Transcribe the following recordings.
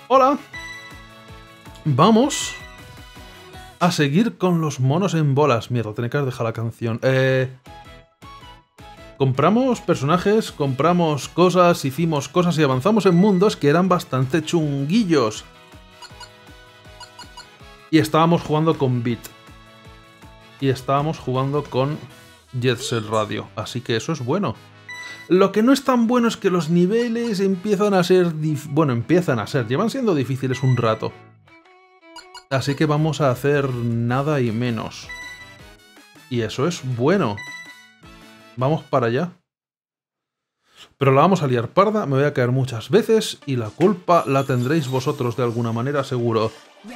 Hola. Vamos a seguir con los monos en bolas. Mierda, tenía que haber dejado la canción. Compramos personajes, compramos cosas, hicimos cosas y avanzamos en mundos que eran bastante chunguillos. Y estábamos jugando con Beat. Y estábamos jugando con Jet Set Radio. Así que eso es bueno. Lo que no es tan bueno es que los niveles empiezan a ser... llevan siendo difíciles un rato. Así que vamos a hacer nada y menos. Y eso es bueno. Vamos para allá. Pero la vamos a liar parda, me voy a caer muchas veces y la culpa la tendréis vosotros de alguna manera seguro.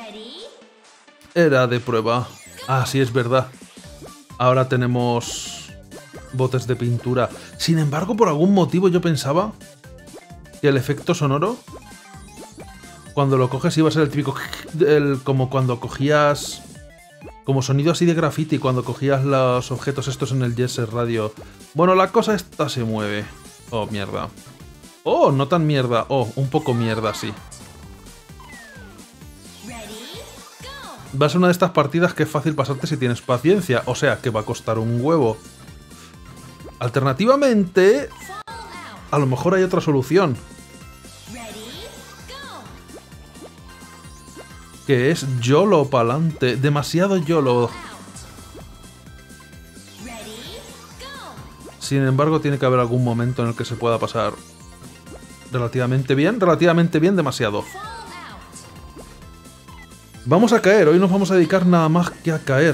Era de prueba. Ah, sí, es verdad. Ahora tenemos botes de pintura. Sin embargo, por algún motivo yo pensaba que el efecto sonoro, cuando lo coges, iba a ser el típico... como cuando cogías... Como sonido así de graffiti, cuando cogías los objetos estos en el Jet Set Radio. Bueno, la cosa esta se mueve. Oh, mierda. Oh, no tan mierda. Oh, un poco mierda, sí. Va a ser una de estas partidas que es fácil pasarte si tienes paciencia. O sea, que va a costar un huevo. Alternativamente, a lo mejor hay otra solución. Que es YOLO pa'lante. Demasiado YOLO. Sin embargo, tiene que haber algún momento en el que se pueda pasar relativamente bien, demasiado. Vamos a caer, hoy nos vamos a dedicar nada más que a caer.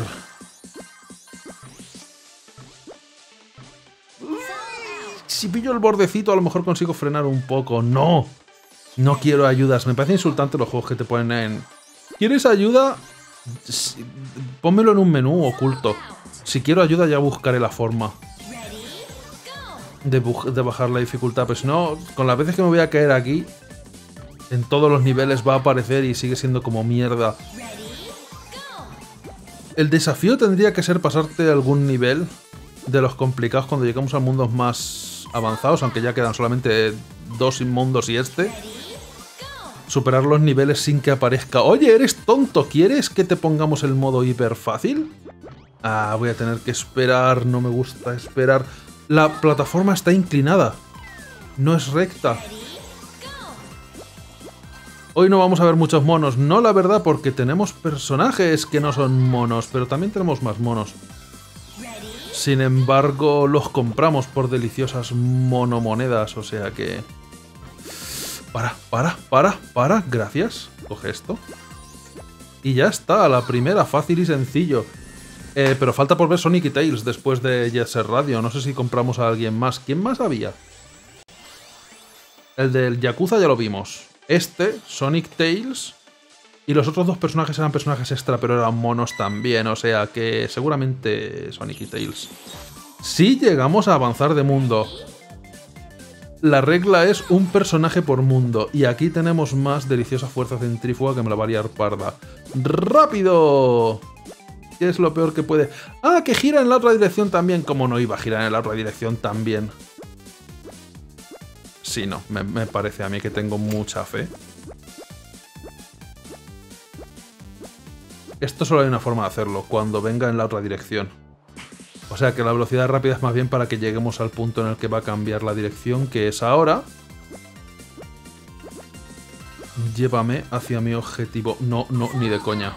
Si pillo el bordecito, a lo mejor consigo frenar un poco. ¡No! No quiero ayudas. Me parece insultante los juegos que te ponen en... ¿Quieres ayuda? Pónmelo en un menú oculto. Si quiero ayuda, ya buscaré la forma de bajar la dificultad. Pues no, con las veces que me voy a caer aquí, en todos los niveles va a aparecer y sigue siendo como mierda. El desafío tendría que ser pasarte algún nivel de los complicados cuando llegamos a mundos más avanzados, aunque ya quedan solamente 2 mundos y este. Superar los niveles sin que aparezca... Oye, eres tonto, ¿quieres que te pongamos el modo hiper fácil? Ah, voy a tener que esperar, no me gusta esperar. La plataforma está inclinada, no es recta. Hoy no vamos a ver muchos monos, no la verdad, porque tenemos personajes que no son monos, pero también tenemos más monos. Sin embargo, los compramos por deliciosas monomonedas, o sea que... Para, gracias. Coge esto. Y ya está, la primera, fácil y sencillo. Pero falta por ver Sonic y Tails después de Jet Set Radio. No sé si compramos a alguien más. ¿Quién más había? El del Yakuza ya lo vimos. Este, Sonic, Tails. Y los otros dos personajes eran personajes extra, pero eran monos también. O sea que seguramente Sonic y Tails. Si llegamos a avanzar de mundo. La regla es un personaje por mundo. Y aquí tenemos más deliciosa fuerza centrífuga que me la va a liar parda. ¡Rápido! ¿Qué es lo peor que puede? ¡Ah, que gira en la otra dirección también! ¿Cómo no iba a girar en la otra dirección también? Sí, no. Me parece a mí que tengo mucha fe. Esto solo hay una forma de hacerlo. Cuando venga en la otra dirección. O sea que la velocidad rápida es más bien para que lleguemos al punto en el que va a cambiar la dirección, que es ahora. Llévame hacia mi objetivo. No, ni de coña.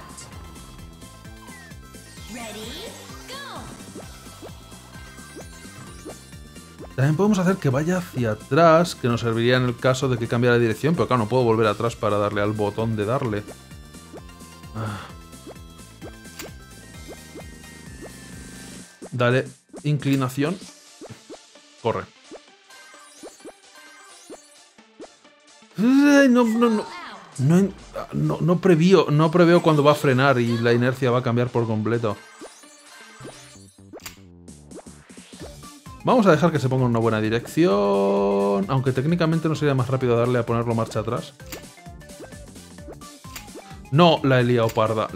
También podemos hacer que vaya hacia atrás, que nos serviría en el caso de que cambie la dirección, pero claro, no puedo volver atrás para darle al botón de darle. Dale inclinación. Corre. No preveo cuando va a frenar y la inercia va a cambiar por completo. Vamos a dejar que se ponga en una buena dirección. Aunque técnicamente no sería más rápido darle a ponerlo marcha atrás. No, la he liado parda.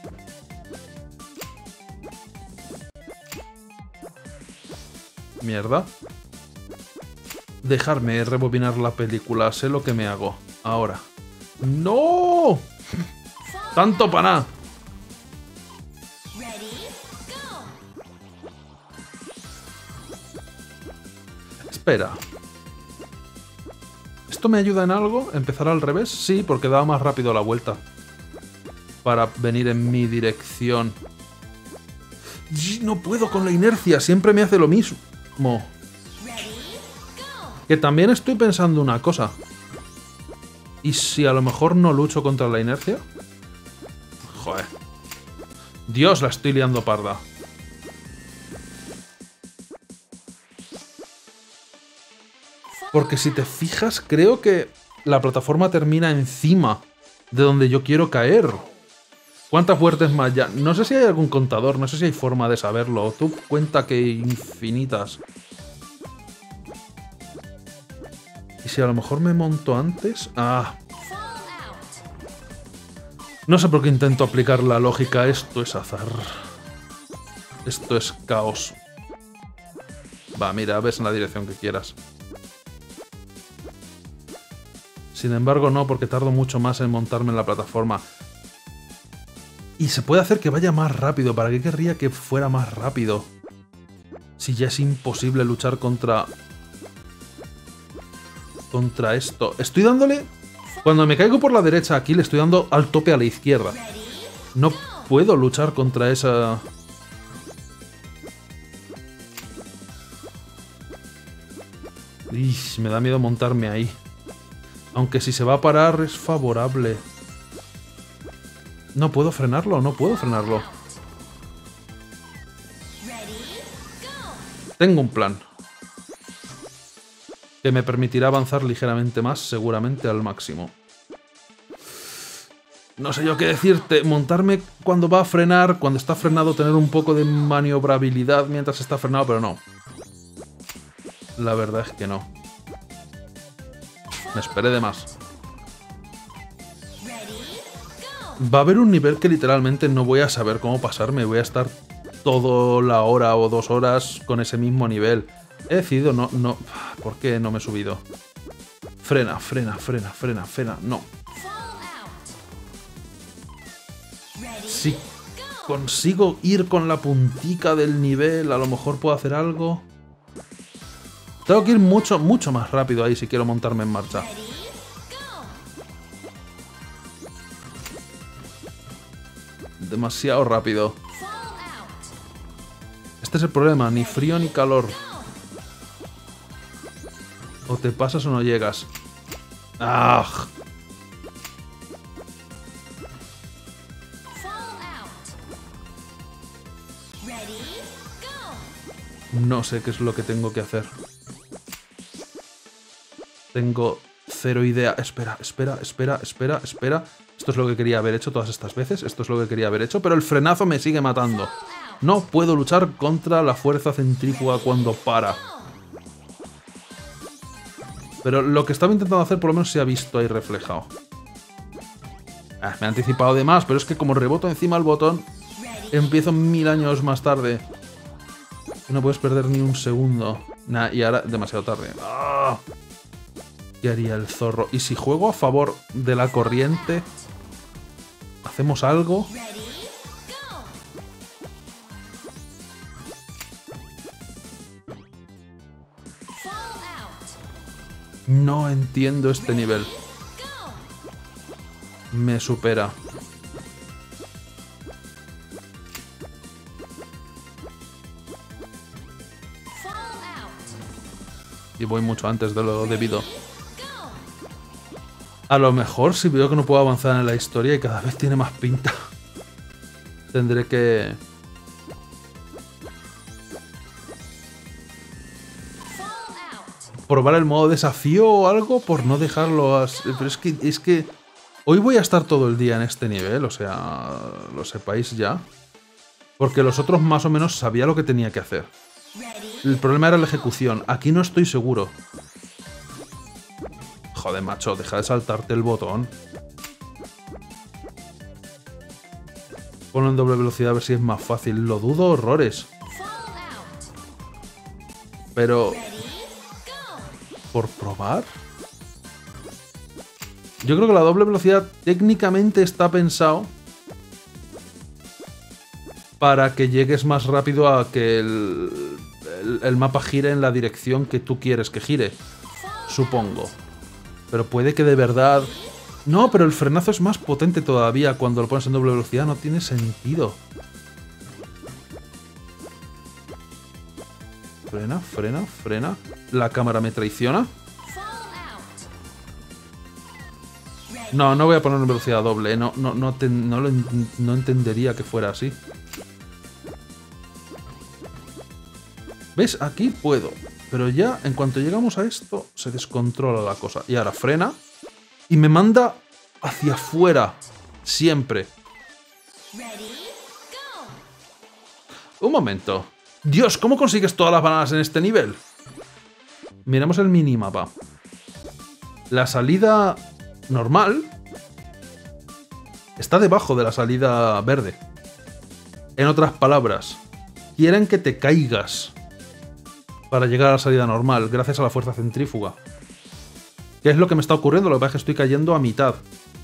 Mierda. Dejarme rebobinar la película. Sé lo que me hago. Ahora. ¡No! ¡Tanto para nada! Espera. ¿Esto me ayuda en algo? ¿Empezar al revés? Sí, porque daba más rápido la vuelta. Para venir en mi dirección. No puedo con la inercia, siempre me hace lo mismo. Que también estoy pensando una cosa. ¿Y si a lo mejor no lucho contra la inercia? Joder. Dios, la estoy liando parda. Porque si te fijas, creo que la plataforma termina encima de donde yo quiero caer. ¿Cuántas vueltas más ya? No sé si hay algún contador, no sé si hay forma de saberlo. Tú cuenta que infinitas. ¿Y si a lo mejor me monto antes? Ah. No sé por qué intento aplicar la lógica. Esto es azar. Esto es caos. Va, mira, ves en la dirección que quieras. Sin embargo, no, porque tardo mucho más en montarme en la plataforma. Y se puede hacer que vaya más rápido. ¿Para qué querría que fuera más rápido? Si ya es imposible luchar contra esto. Estoy dándole... Cuando me caigo por la derecha aquí, le estoy dando al tope a la izquierda. No puedo luchar contra esa... Me da miedo montarme ahí. Aunque si se va a parar es favorable. No puedo frenarlo, no puedo frenarlo. Tengo un plan. Que me permitirá avanzar ligeramente más, seguramente al máximo. No sé yo qué decirte. Montarme cuando va a frenar, cuando está frenado, tener un poco de maniobrabilidad mientras está frenado, pero no. La verdad es que no. Me esperé de más. Va a haber un nivel que literalmente no voy a saber cómo pasarme. Voy a estar toda la hora o 2 horas con ese mismo nivel. He decidido no... ¿Por qué no me he subido? Frena, frena, frena, frena, frena. No. Si consigo ir con la puntica del nivel, a lo mejor puedo hacer algo. Tengo que ir mucho, mucho más rápido ahí si quiero montarme en marcha. Demasiado rápido. Este es el problema, ni frío ni calor. O te pasas o no llegas. ¡Ah! No sé qué es lo que tengo que hacer. Tengo cero idea. Espera, espera, espera, espera, espera. Esto es lo que quería haber hecho todas estas veces. Esto es lo que quería haber hecho, pero el frenazo me sigue matando. No puedo luchar contra la fuerza centrífuga cuando para. Pero lo que estaba intentando hacer por lo menos se ha visto ahí reflejado. Me he anticipado de más, pero es que como reboto encima del botón, empiezo 1000 años más tarde. No puedes perder ni un segundo. Nah, y ahora demasiado tarde. ¡Ah! ¿Qué haría el zorro? ¿Y si juego a favor de la corriente? ¿Hacemos algo? No entiendo este nivel. Me supera. Y voy mucho antes de lo debido. A lo mejor si veo que no puedo avanzar en la historia y cada vez tiene más pinta, tendré que... probar el modo desafío o algo por no dejarlo así. Pero es que hoy voy a estar todo el día en este nivel, o sea, lo sepáis ya. Porque los otros más o menos sabía lo que tenía que hacer. El problema era la ejecución. Aquí no estoy seguro. Joder, macho, deja de saltarte el botón. Ponlo en doble velocidad a ver si es más fácil. Lo dudo horrores. Pero... ¿por probar? Yo creo que la doble velocidad técnicamente está pensado para que llegues más rápido a que el mapa gire en la dirección que tú quieres que gire. Supongo. Pero puede que de verdad... No, pero el frenazo es más potente todavía cuando lo pones en doble velocidad. No tiene sentido. Frena, frena, frena. La cámara me traiciona. No, no voy a poner en velocidad doble. No entendería que fuera así. ¿Ves? Aquí puedo. Pero ya, en cuanto llegamos a esto, se descontrola la cosa. Y ahora frena. Y me manda hacia afuera. Siempre. Un momento. Dios, ¿cómo consigues todas las bananas en este nivel? Miremos el minimapa. La salida normal está debajo de la salida verde. En otras palabras, quieren que te caigas para llegar a la salida normal, gracias a la fuerza centrífuga. ¿Qué es lo que me está ocurriendo? Lo que pasa es que estoy cayendo a mitad.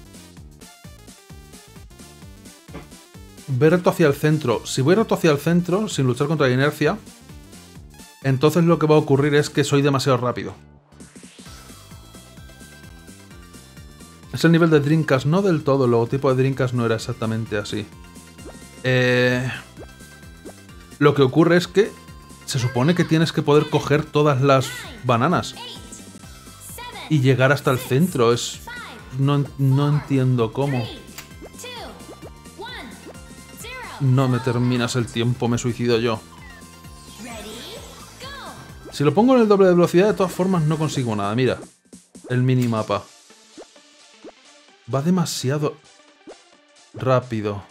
Voy recto hacia el centro. Si voy recto hacia el centro, sin luchar contra la inercia, entonces lo que va a ocurrir es que soy demasiado rápido. Es el nivel de Dreamcast, no del todo. El logotipo de Dreamcast no era exactamente así. Lo que ocurre es que se supone que tienes que poder coger todas las bananas y llegar hasta el centro. No entiendo cómo. No me terminas el tiempo, me suicido yo. Si lo pongo en el doble de velocidad, de todas formas no consigo nada. Mira, el minimapa. Va demasiado rápido.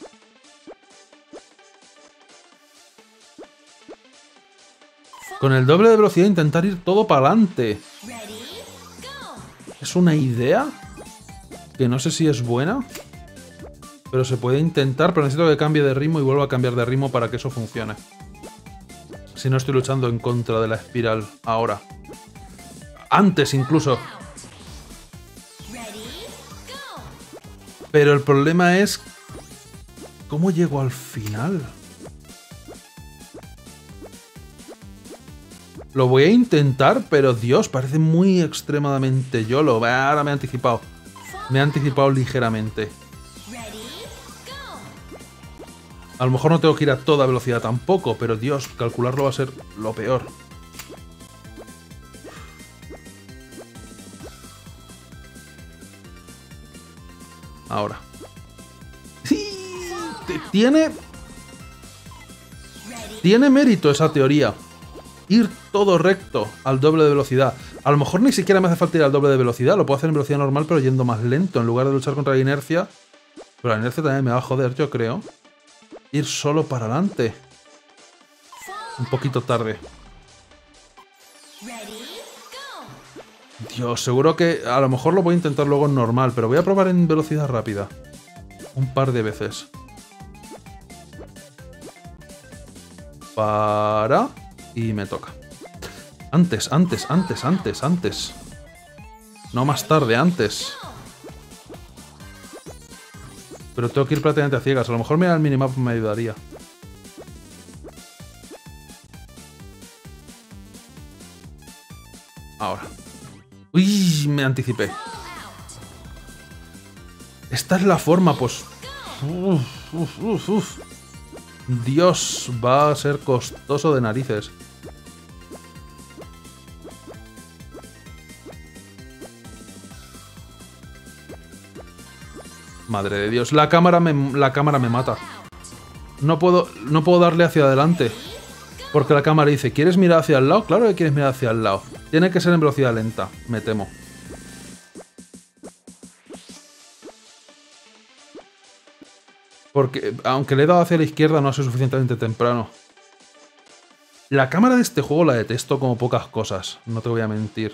Con el doble de velocidad intentar ir todo para adelante. ¿Es una idea? Que no sé si es buena. Pero se puede intentar, pero necesito que cambie de ritmo y vuelva a cambiar de ritmo para que eso funcione. Si no estoy luchando en contra de la espiral ahora. Antes incluso. Pero el problema es... ¿cómo llego al final? Lo voy a intentar, pero Dios, parece muy extremadamente YOLO. Ahora me he anticipado. Me he anticipado ligeramente. A lo mejor no tengo que ir a toda velocidad tampoco, pero Dios, calcularlo va a ser lo peor. Ahora. Sí, tiene mérito esa teoría. Ir todo recto al doble de velocidad. A lo mejor ni siquiera me hace falta ir al doble de velocidad. Lo puedo hacer en velocidad normal, pero yendo más lento. En lugar de luchar contra la inercia. Pero la inercia también me va a joder, yo creo. Ir solo para adelante. Un poquito tarde. Dios, seguro que a lo mejor lo voy a intentar luego en normal, pero voy a probar en velocidad rápida. Un par de veces. Para... y me toca. Antes. No más tarde, antes. Pero tengo que ir prácticamente a ciegas. A lo mejor mirar el minimap me ayudaría. Ahora. Uy, me anticipé. Esta es la forma, pues... Dios, va a ser costoso de narices. Madre de Dios, la cámara me mata. No puedo darle hacia adelante. Porque la cámara dice, ¿quieres mirar hacia el lado? Claro que quieres mirar hacia el lado. Tiene que ser en velocidad lenta, me temo. Porque, aunque le he dado hacia la izquierda, no ha sido suficientemente temprano. La cámara de este juego la detesto como pocas cosas, no te voy a mentir.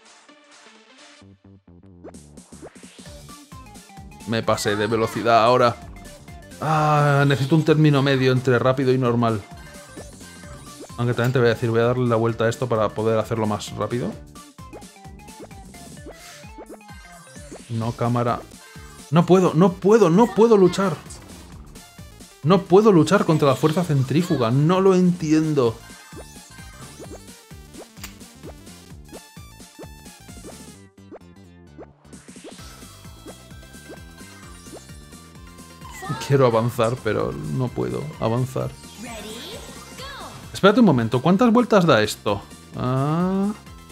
Me pasé de velocidad ahora. Ah, necesito un término medio entre rápido y normal. Aunque también te voy a decir, voy a darle la vuelta a esto para poder hacerlo más rápido. No, cámara. No puedo luchar. No puedo luchar contra la fuerza centrífuga. No lo entiendo. Quiero avanzar, pero no puedo avanzar. Espérate un momento. ¿Cuántas vueltas da esto? Ah...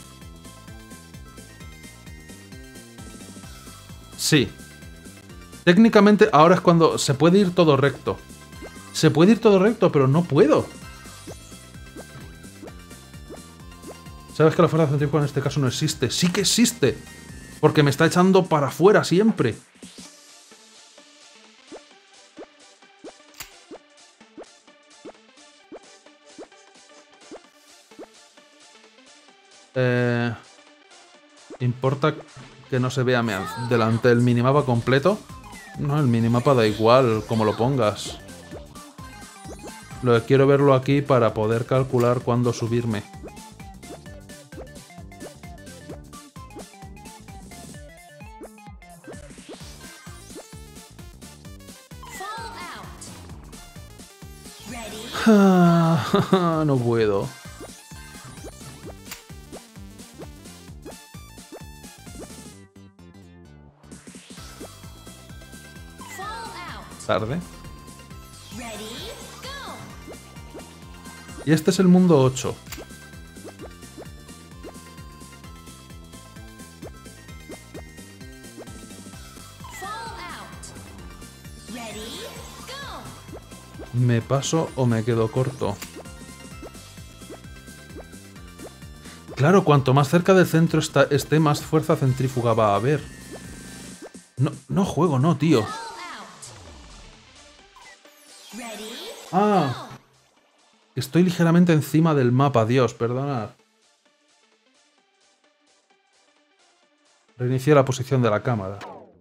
Sí. Técnicamente ahora es cuando se puede ir todo recto. Se puede ir todo recto, pero no puedo. ¿Sabes que la fuerza centrífuga en este caso no existe? Sí que existe. Porque me está echando para afuera siempre. ¿Importa que no se vea delante del minimapa completo? No, el minimapa da igual como lo pongas. Lo que quiero verlo aquí para poder calcular cuándo subirme. No puedo. Tarde. Y este es el mundo 8. ¿Me paso o me quedo corto? Claro, cuanto más cerca del centro esté, más fuerza centrífuga va a haber. No juego, no, tío. Ah, estoy ligeramente encima del mapa, Dios, perdonad. Reinicié la posición de la cámara.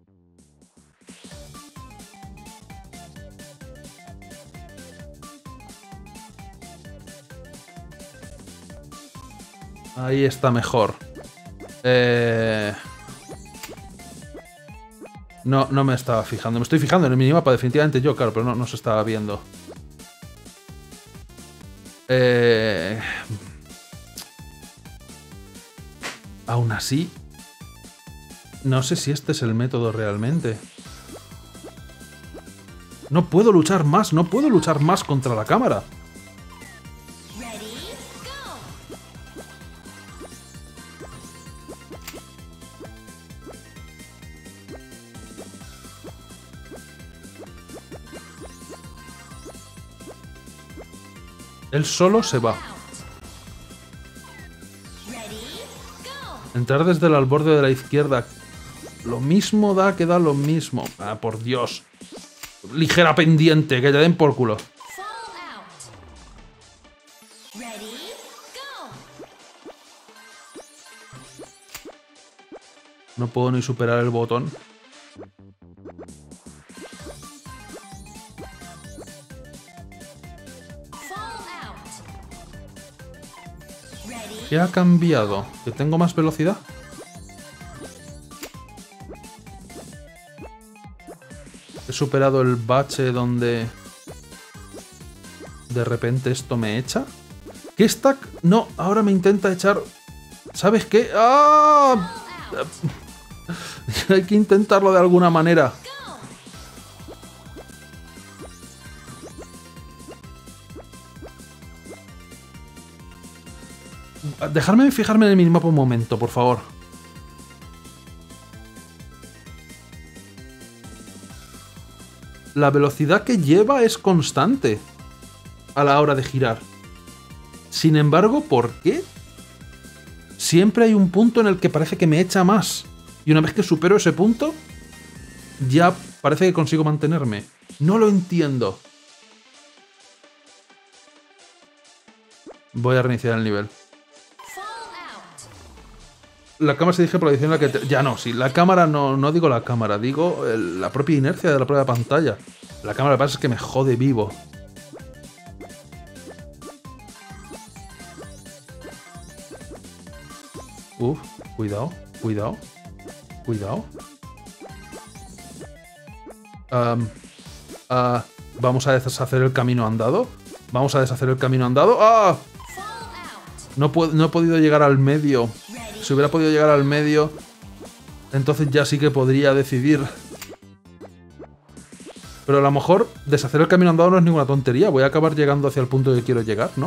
Ahí está mejor. No me estaba fijando. Me estoy fijando en el minimapa, definitivamente yo, claro, pero no se estaba viendo. Aún así, no sé si este es el método realmente. No puedo luchar más, no puedo luchar más contra la cámara. Él solo se va. Entrar desde el borde de la izquierda. Lo mismo da que da lo mismo. Ah, por Dios. Ligera pendiente, que te den por culo. No puedo ni superar el botón. ¿Qué ha cambiado? ¿Que tengo más velocidad? He superado el bache donde de repente esto me echa. ¿Qué stack? No, ahora me intenta echar... ¿Sabes qué? ¡Ah! Hay que intentarlo de alguna manera. Dejadme fijarme en el minimapa un momento, por favor. La velocidad que lleva es constante a la hora de girar. Sin embargo, ¿por qué? Siempre hay un punto en el que parece que me echa más. Y una vez que supero ese punto, ya parece que consigo mantenerme. No lo entiendo. Voy a reiniciar el nivel. La cámara se dirige por la dirección en la que... Ya no, sí, la cámara no digo la cámara, digo la propia inercia de la propia pantalla. La cámara lo que pasa es que me jode vivo. Cuidado, cuidado, cuidado. Vamos a deshacer el camino andado. Vamos a deshacer el camino andado. ¡Ah! No he podido llegar al medio. Si hubiera podido llegar al medio, entonces ya sí que podría decidir. Pero a lo mejor deshacer el camino andado no es ninguna tontería. Voy a acabar llegando hacia el punto que quiero llegar, ¿no?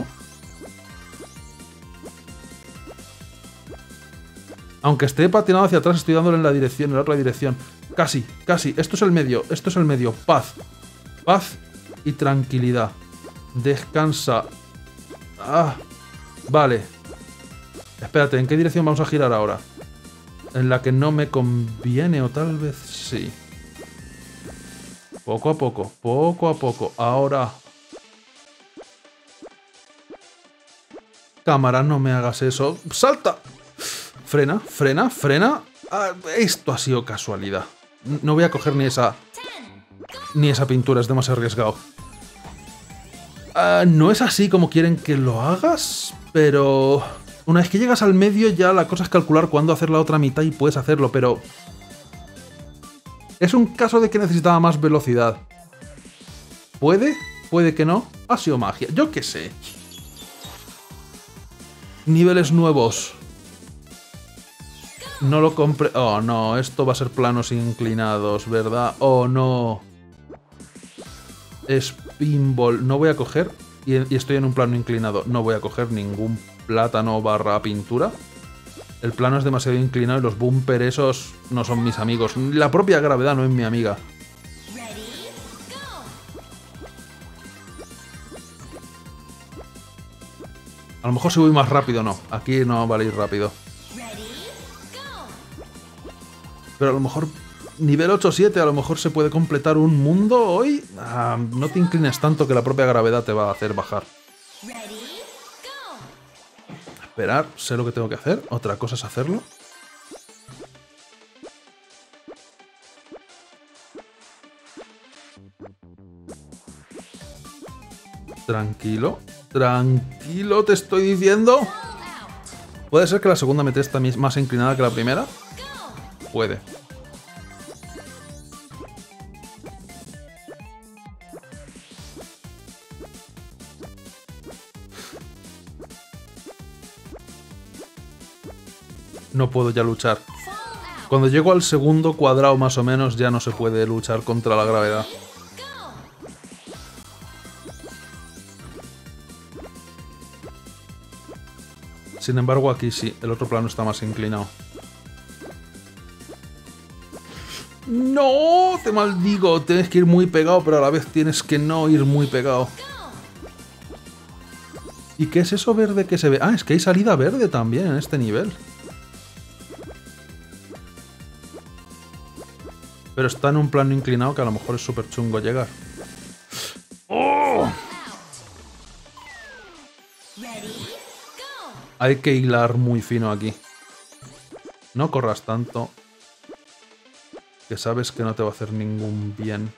Aunque esté patinado hacia atrás, estoy dándole en la dirección, en la otra dirección. Casi, casi. Esto es el medio, esto es el medio. Paz. Paz y tranquilidad. Descansa. Ah, vale. Espérate, ¿en qué dirección vamos a girar ahora? En la que no me conviene, o tal vez sí. Poco a poco, poco a poco. Ahora. Cámara, no me hagas eso. ¡Salta! Frena, frena, frena. Ah, esto ha sido casualidad. No voy a coger ni esa pintura, es demasiado arriesgado. No es así como quieren que lo hagas, pero una vez que llegas al medio ya la cosa es calcular cuándo hacer la otra mitad y puedes hacerlo, pero es un caso de que necesitaba más velocidad. ¿Puede? ¿Puede que no? Ha sido magia, yo qué sé. Niveles nuevos. No lo compré. Oh, no. Esto va a ser planos inclinados, ¿verdad? Oh, no. Es pinball. No voy a coger... Y estoy en un plano inclinado. No voy a coger ningún plátano barra pintura. El plano es demasiado inclinado y los bumper esos no son mis amigos. La propia gravedad no es mi amiga. A lo mejor si voy más rápido, no. Aquí no vale ir rápido. Pero a lo mejor nivel 8-7, a lo mejor se puede completar un mundo hoy. No te inclines tanto que la propia gravedad te va a hacer bajar. Esperar, sé lo que tengo que hacer. Otra cosa es hacerlo. Tranquilo, tranquilo, te estoy diciendo. ¿Puede ser que la segunda meta esté más inclinada que la primera? Puede. No puedo ya luchar. Cuando llego al segundo cuadrado más o menos ya no se puede luchar contra la gravedad. Sin embargo aquí sí, el otro plano está más inclinado. ¡No! Te maldigo. Tienes que ir muy pegado, pero a la vez tienes que no ir muy pegado. ¿Y qué es eso verde que se ve? Ah, es que hay salida verde también en este nivel. Pero está en un plano inclinado que a lo mejor es súper chungo llegar. ¡Oh! Hay que hilar muy fino aquí. No corras tanto, que sabes que no te va a hacer ningún bien.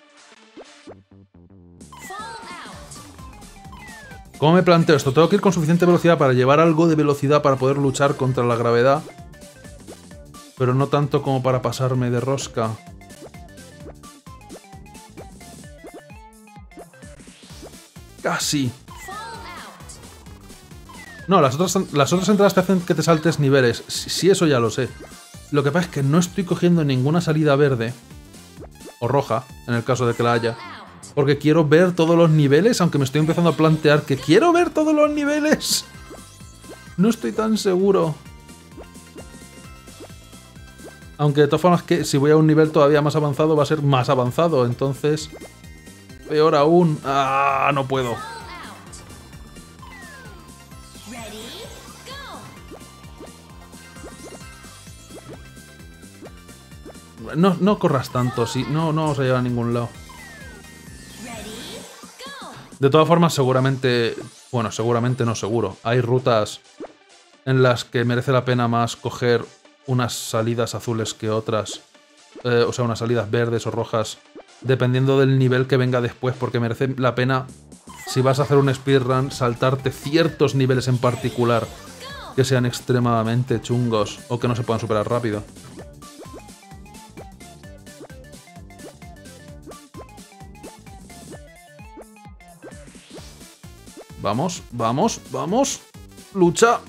¿Cómo me planteo esto? Tengo que ir con suficiente velocidad para llevar algo de velocidad para poder luchar contra la gravedad. Pero no tanto como para pasarme de rosca. Casi. No, las otras entradas te hacen que te saltes niveles. Sí, eso ya lo sé. Lo que pasa es que no estoy cogiendo ninguna salida verde. O roja, en el caso de que la haya. Porque quiero ver todos los niveles, aunque me estoy empezando a plantear que quiero ver todos los niveles. No estoy tan seguro. Aunque de todas formas que si voy a un nivel todavía más avanzado va a ser más avanzado. Entonces, peor aún. ¡Ah! No puedo. No corras tanto, sí. No vamos a llegar a ningún lado. De todas formas, seguramente... Bueno, seguramente no seguro. Hay rutas en las que merece la pena más coger unas salidas azules que otras. O sea, unas salidas verdes o rojas. Dependiendo del nivel que venga después. Porque merece la pena, si vas a hacer un speedrun, saltarte ciertos niveles en particular que sean extremadamente chungos o que no se puedan superar rápido. Vamos, vamos, vamos. Lucha.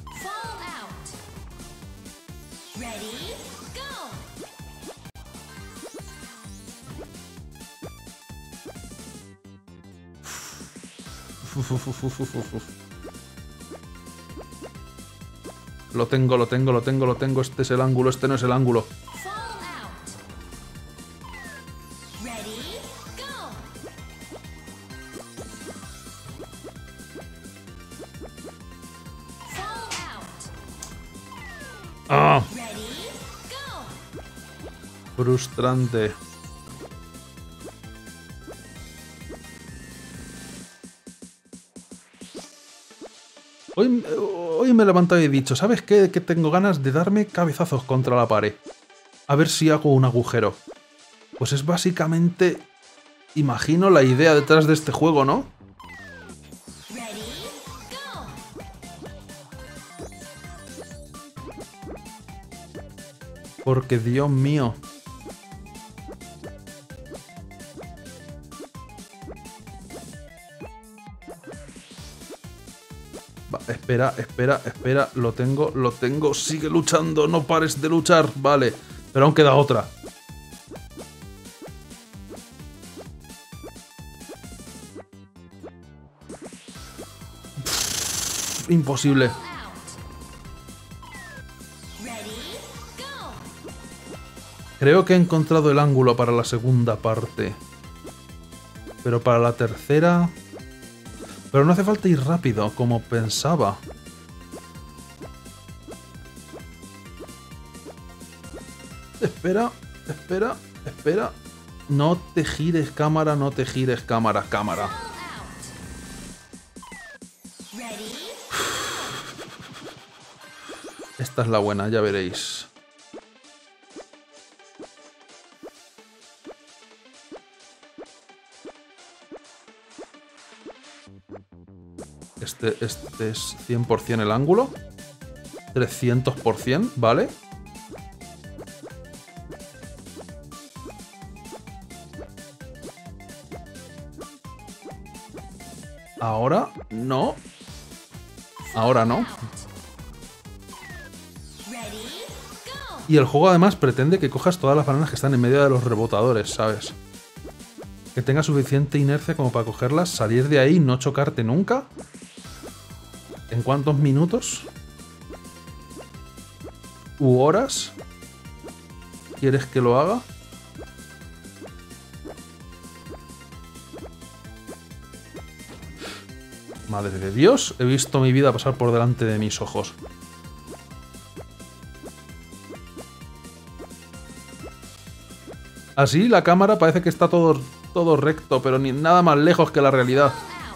Lo tengo, lo tengo, lo tengo, lo tengo. Este es el ángulo, este no es el ángulo. ¡Ah! Frustrante. Hoy me he levantado y he dicho, ¿sabes qué? Que tengo ganas de darme cabezazos contra la pared. A ver si hago un agujero. Pues es básicamente... Imagino la idea detrás de este juego, ¿no? Porque, Dios mío... Va, espera, espera, espera. Lo tengo. Sigue luchando, no pares de luchar. Vale, pero aún queda otra. Imposible. Creo que he encontrado el ángulo para la segunda parte. Pero para la tercera... Pero no hace falta ir rápido, como pensaba. Espera, espera, espera. No te gires cámara, no te gires cámara, cámara. Esta es la buena, ya veréis. Este es 100% el ángulo. 300%, ¿vale? Ahora no. Ahora no. Y el juego además pretende que cojas todas las bananas que están en medio de los rebotadores, ¿sabes? Que tengas suficiente inercia como para cogerlas, salir de ahí, no chocarte nunca. ¿En cuántos minutos? ¿U horas? ¿Quieres que lo haga? Madre de Dios, he visto mi vida pasar por delante de mis ojos. Así la cámara parece que está todo recto, pero ni nada más lejos que la realidad.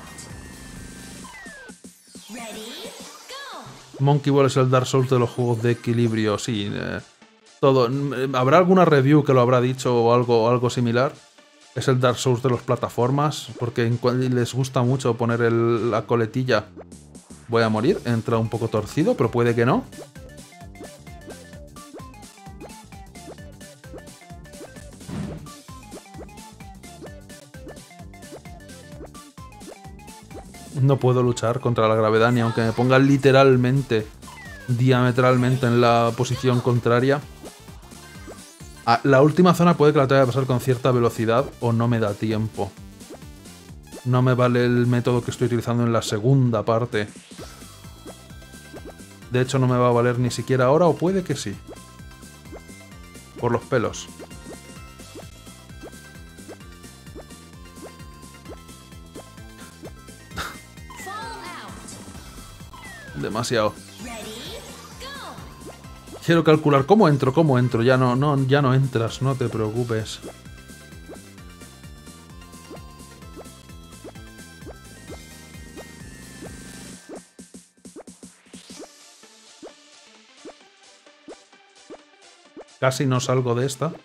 Monkey Ball es el Dark Souls de los juegos de equilibrio, sí. Todo. ¿Habrá alguna review que lo habrá dicho o algo similar? Es el Dark Souls de las plataformas, porque les gusta mucho poner la coletilla. Voy a morir, he entrado un poco torcido, pero puede que no. No puedo luchar contra la gravedad ni aunque me ponga literalmente, diametralmente en la posición contraria. La última zona puede que la tenga que pasar con cierta velocidad o no me da tiempo. No me vale el método que estoy utilizando en la segunda parte. De hecho no me va a valer ni siquiera ahora, o puede que sí. Por los pelos. Demasiado. Quiero calcular cómo entro. Ya no entras, no te preocupes. Casi no salgo de esta.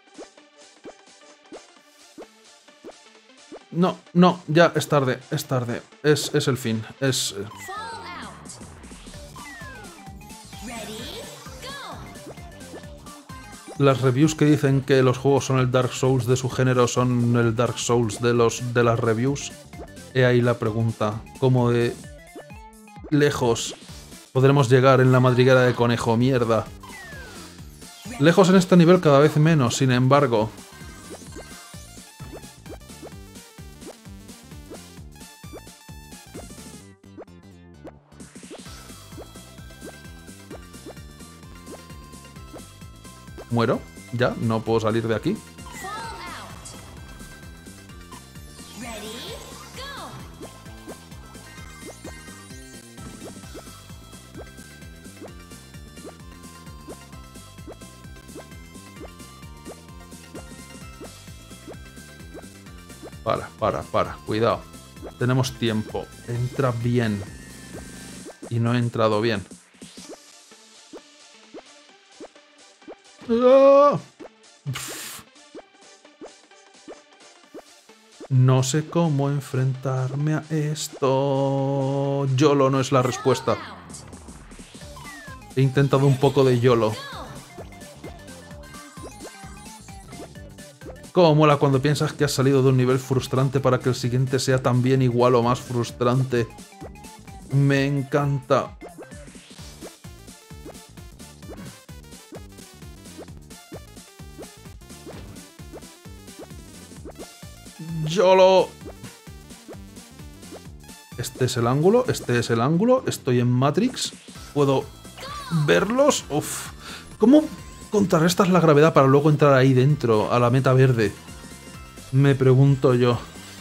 No, ya es tarde, es tarde. Es el fin, es... Las reviews que dicen que los juegos son el Dark Souls de su género son el Dark Souls de las reviews. He ahí la pregunta. ¿Cómo de lejos podremos llegar en la madriguera de conejo? Mierda. Lejos en este nivel cada vez menos, sin embargo. ¿Muero? ¿Ya? ¿No puedo salir de aquí? Para. Cuidado. Tenemos tiempo. Entra bien. Y no he entrado bien. ¡Ah! No sé cómo enfrentarme a esto. YOLO no es la respuesta. He intentado un poco de YOLO. Cómo mola cuando piensas que has salido de un nivel frustrante para que el siguiente sea también igual o más frustrante. Me encanta. YOLO. Este es el ángulo, este es el ángulo. Estoy en Matrix. ¿Puedo verlos? Uf. ¿Cómo contrarrestas la gravedad para luego entrar ahí dentro, a la meta verde? Me pregunto yo.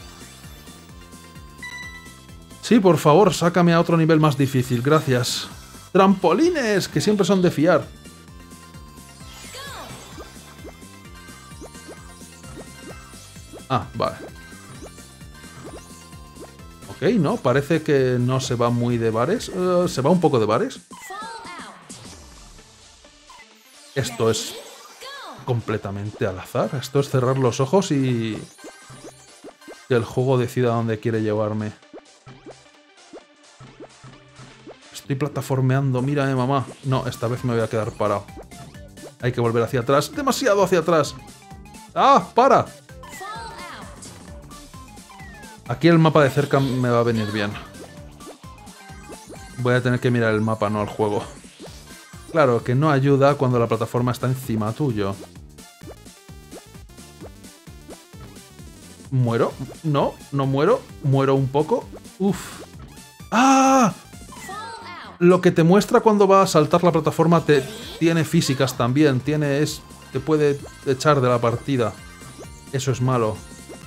Sí, por favor, sácame a otro nivel más difícil, gracias. ¡Trampolines! Que siempre son de fiar. Ah, vale. Ok, no, parece que no se va muy de bares. ¿Se va un poco de bares? Esto es completamente al azar. Esto es cerrar los ojos y que el juego decida dónde quiere llevarme. Estoy plataformeando, mírame, mamá. No, esta vez me voy a quedar parado. Hay que volver hacia atrás. ¡Demasiado hacia atrás! ¡Ah, para! Aquí el mapa de cerca me va a venir bien. Voy a tener que mirar el mapa, no al juego. Claro, que no ayuda cuando la plataforma está encima tuyo. ¿Muero? No, no muero. Muero un poco. Uf. ¡Ah! Lo que te muestra cuando va a saltar la plataforma tiene físicas también. Te puede echar de la partida. Eso es malo.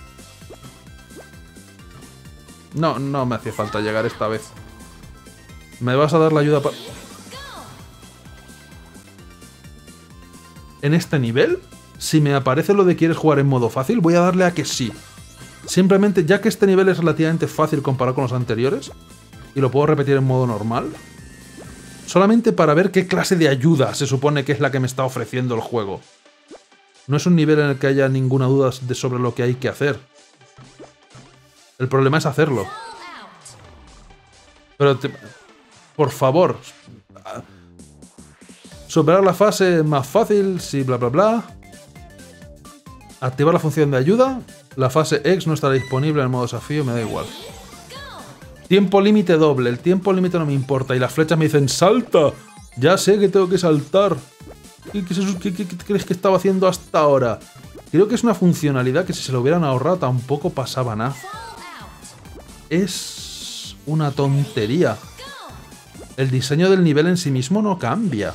No, no me hacía falta llegar esta vez. ¿Me vas a dar la ayuda para...? En este nivel, si me aparece lo de quieres jugar en modo fácil, voy a darle a que sí. Simplemente, ya que este nivel es relativamente fácil comparado con los anteriores, y lo puedo repetir en modo normal, solamente para ver qué clase de ayuda se supone que es la que me está ofreciendo el juego. No es un nivel en el que haya ninguna duda sobre lo que hay que hacer. El problema es hacerlo. Pero, por favor, superar la fase más fácil, sí, bla bla bla. Activar la función de ayuda. La fase X no estará disponible en el modo desafío, me da igual. Tiempo límite doble. El tiempo límite no me importa. Y las flechas me dicen ¡salta! Ya sé que tengo que saltar. ¿Qué crees que estaba haciendo hasta ahora? Creo que es una funcionalidad que si se lo hubieran ahorrado tampoco pasaba nada. Es una tontería. El diseño del nivel en sí mismo no cambia.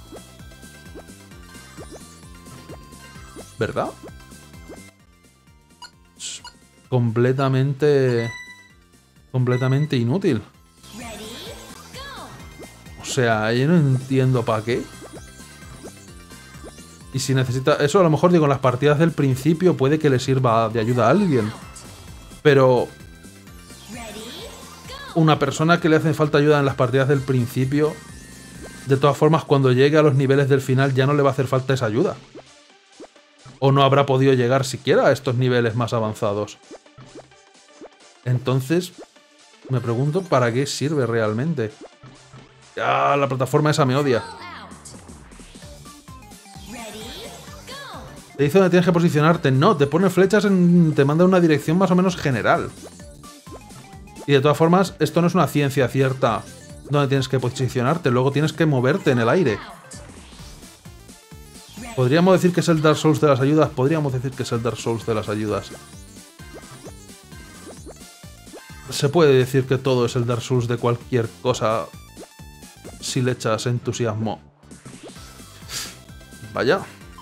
¿Verdad? Es completamente inútil. O sea, yo no entiendo para qué. Y si necesita... Eso a lo mejor digo, en las partidas del principio puede que le sirva de ayuda a alguien. Pero... una persona que le hace falta ayuda en las partidas del principio, de todas formas, cuando llegue a los niveles del final ya no le va a hacer falta esa ayuda. O no habrá podido llegar siquiera a estos niveles más avanzados. Entonces, me pregunto para qué sirve realmente. Ah, la plataforma esa me odia. Te dice dónde tienes que posicionarte. No, te pone flechas te manda en una dirección más o menos general. Y de todas formas, esto no es una ciencia cierta donde tienes que posicionarte, luego tienes que moverte en el aire. ¿Podríamos decir que es el Dark Souls de las ayudas? Podríamos decir que es el Dark Souls de las ayudas. Se puede decir que todo es el Dark Souls de cualquier cosa si le echas entusiasmo. Vaya.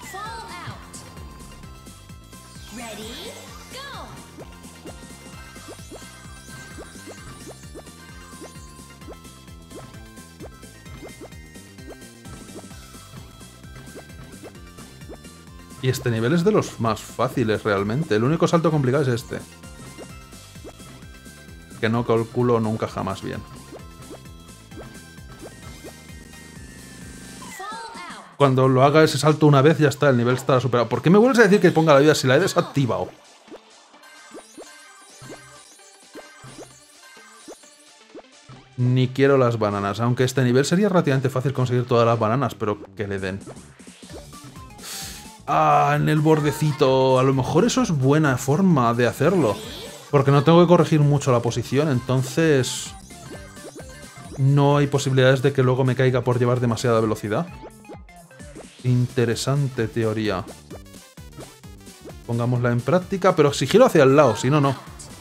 Y este nivel es de los más fáciles realmente. El único salto complicado es este. Que no calculo nunca jamás bien. Cuando lo haga ese salto una vez ya está, el nivel estará superado. ¿Por qué me vuelves a decir que ponga la vida si la he desactivado? Ni quiero las bananas. Aunque este nivel sería relativamente fácil conseguir todas las bananas, pero que le den. Ah, en el bordecito. A lo mejor eso es buena forma de hacerlo. Porque no tengo que corregir mucho la posición, entonces... no hay posibilidades de que luego me caiga por llevar demasiada velocidad. Interesante teoría. Pongámosla en práctica, pero si giro hacia el lado, si no, no.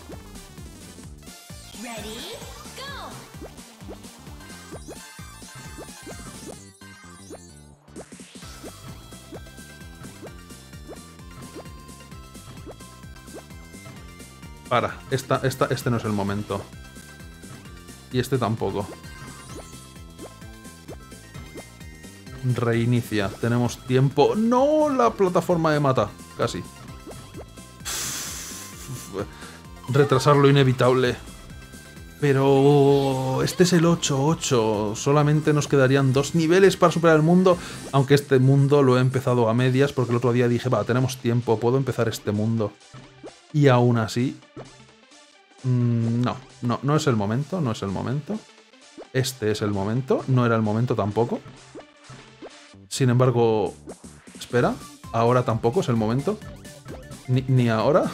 Para, este no es el momento. Y este tampoco. Reinicia, tenemos tiempo. ¡No! La plataforma me mata. Casi. Retrasar lo inevitable. Pero... este es el 8-8. Solamente nos quedarían 2 niveles para superar el mundo. Aunque este mundo lo he empezado a medias. Porque el otro día dije, va, tenemos tiempo. Puedo empezar este mundo. Y aún así... no es el momento. No es el momento. Este es el momento. No era el momento tampoco. Sin embargo... espera. Ahora tampoco es el momento. Ni ahora.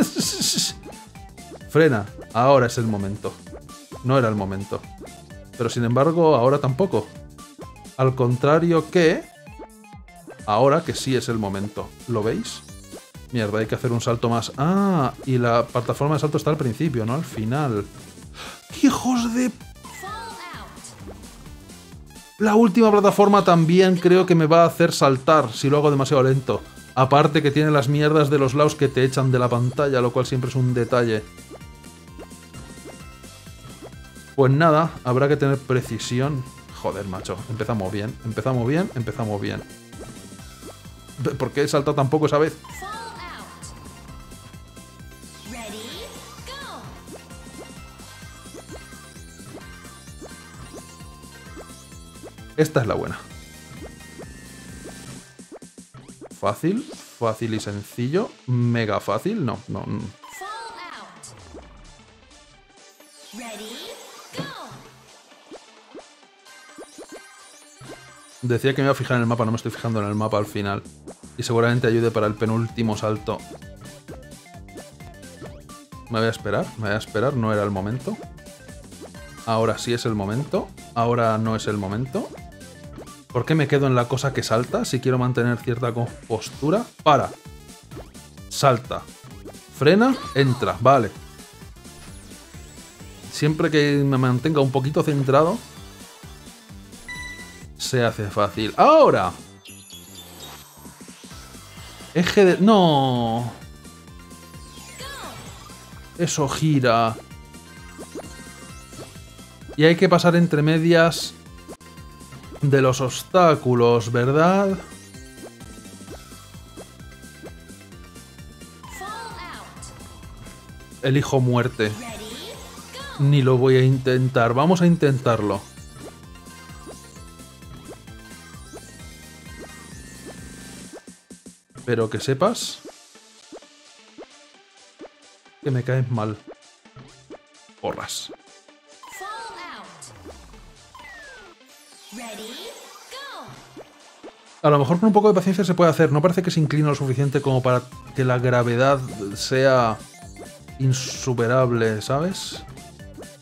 Frena. Ahora es el momento. No era el momento. Pero sin embargo, ahora tampoco. Al contrario que... ahora que sí es el momento. ¿Lo veis? Mierda, hay que hacer un salto más. Ah, y la plataforma de salto está al principio, no al final. ¡Qué hijos de... La última plataforma también creo que me va a hacer saltar si lo hago demasiado lento. Aparte que tiene las mierdas de los lados que te echan de la pantalla, lo cual siempre es un detalle. Pues nada, habrá que tener precisión. Joder, macho, empezamos bien, empezamos bien, empezamos bien. ¿Por qué he saltado tan poco esa vez? Esta es la buena. Fácil, fácil y sencillo. Mega fácil, no. Decía que me iba a fijar en el mapa, no me estoy fijando en el mapa al final. Y seguramente ayude para el penúltimo salto. Me voy a esperar, no era el momento. Ahora sí es el momento. Ahora no es el momento. ¿Por qué me quedo en la cosa que salta? Si quiero mantener cierta compostura. Para. Salta. Frena. Entra. Vale. Siempre que me mantenga un poquito centrado, se hace fácil. ¡Ahora! Eje de... ¡No! Eso gira. Y hay que pasar entre medias de los obstáculos, ¿verdad? Elijo muerte. Ni lo voy a intentar. Vamos a intentarlo. Pero que sepas que me caes mal. Porras. A lo mejor con un poco de paciencia se puede hacer. No parece que se inclina lo suficiente como para que la gravedad sea insuperable, ¿sabes?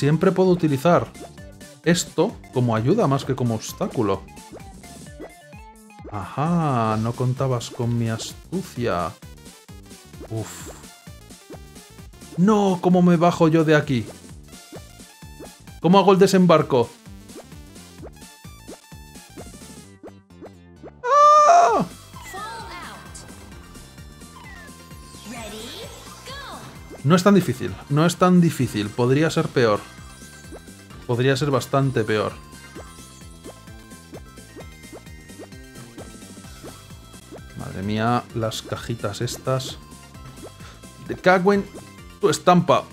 siempre puedo utilizar esto como ayuda más que como obstáculo. Ajá, no contabas con mi astucia. Uf. No, ¿cómo me bajo yo de aquí? ¿Cómo hago el desembarco? ¡Ah! No es tan difícil, no es tan difícil. Podría ser peor. Podría ser bastante peor. Madre mía, las cajitas estas. ¡Te cago en tu estampa!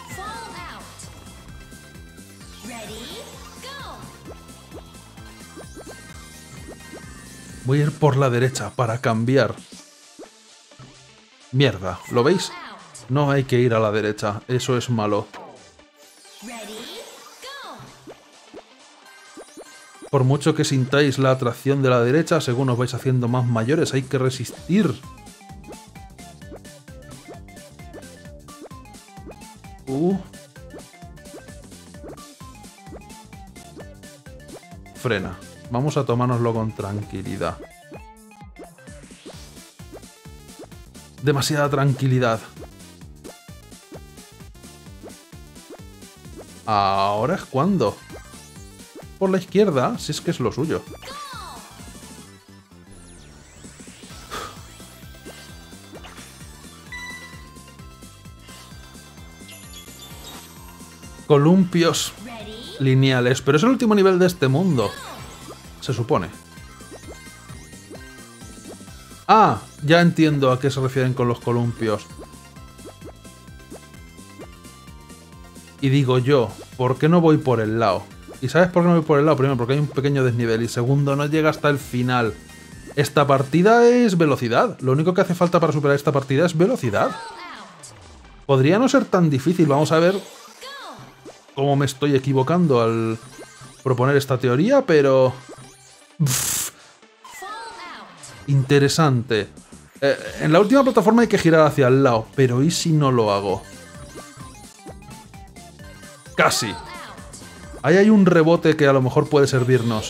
Voy a ir por la derecha para cambiar. Mierda, ¿lo veis? No hay que ir a la derecha, eso es malo. Por mucho que sintáis la atracción de la derecha, según os vais haciendo más mayores, hay que resistir. Frena. Vamos a tomárnoslo con tranquilidad. Demasiada tranquilidad. ¿Ahora es cuándo? Por la izquierda, si es que es lo suyo. Columpios lineales, pero es el último nivel de este mundo. Se supone. Ah, ya entiendo a qué se refieren con los columpios. Y digo yo, ¿por qué no voy por el lado? ¿Y sabes por qué no voy por el lado? Primero, porque hay un pequeño desnivel. Y segundo, no llega hasta el final. Esta partida es velocidad. Lo único que hace falta para superar esta partida es velocidad. Podría no ser tan difícil. Vamos a ver cómo me estoy equivocando al proponer esta teoría, pero... interesante. En la última plataforma hay que girar hacia el lado, pero ¿y si no lo hago? Casi. Ahí hay un rebote que a lo mejor puede servirnos.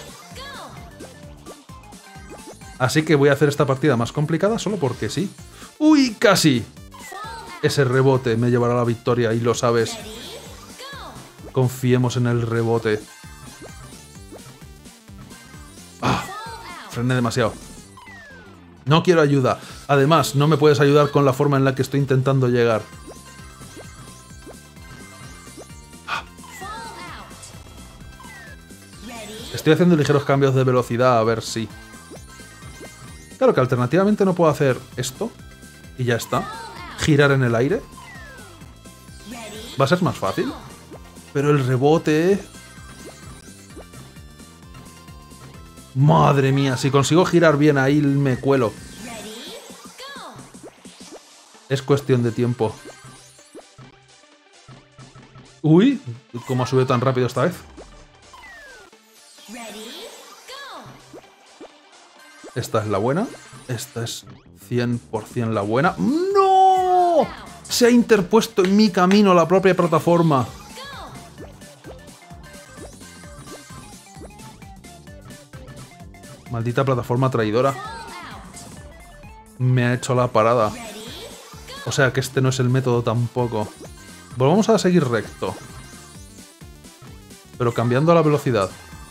Así que voy a hacer esta partida más complicada solo porque sí. ¡Uy, casi! Ese rebote me llevará a la victoria y lo sabes. Confiemos en el rebote. ¡Ah! Frené demasiado. No quiero ayuda. Además, no me puedes ayudar con la forma en la que estoy intentando llegar. Estoy haciendo ligeros cambios de velocidad a ver si... Claro que alternativamente no puedo hacer esto. Y ya está. Girar en el aire. Va a ser más fácil. Pero el rebote... Madre mía, si consigo girar bien ahí me cuelo. Es cuestión de tiempo. Uy, ¿cómo ha subido tan rápido esta vez? Esta es la buena. Esta es 100% la buena. ¡No! Se ha interpuesto en mi camino la propia plataforma. Maldita plataforma traidora. Me ha hecho la parada. O sea que este no es el método tampoco. Volvamos a seguir recto. Pero cambiando la velocidad.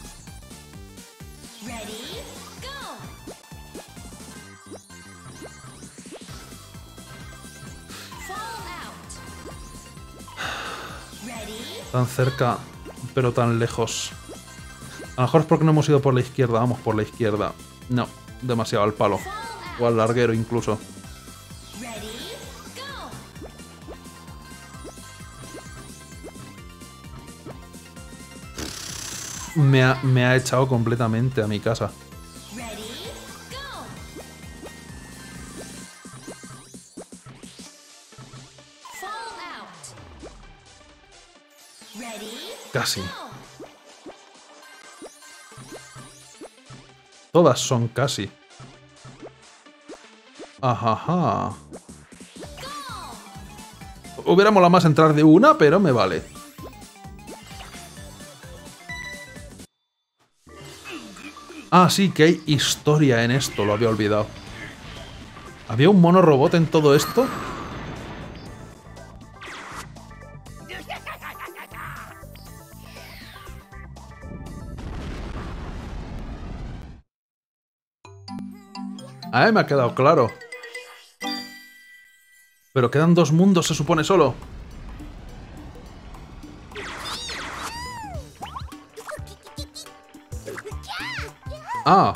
Tan cerca, pero tan lejos. A lo mejor es porque no hemos ido por la izquierda. Vamos por la izquierda. No, demasiado al palo. O al larguero incluso. Me ha echado completamente a mi casa. Casi. Todas son casi. Ajaja. Hubiera molado más entrar de una, pero me vale. Ah, sí, que hay historia en esto, lo había olvidado. ¿Había un mono robot en todo esto? Ah, me ha quedado claro. Pero quedan 2 mundos, se supone, solo. Ah.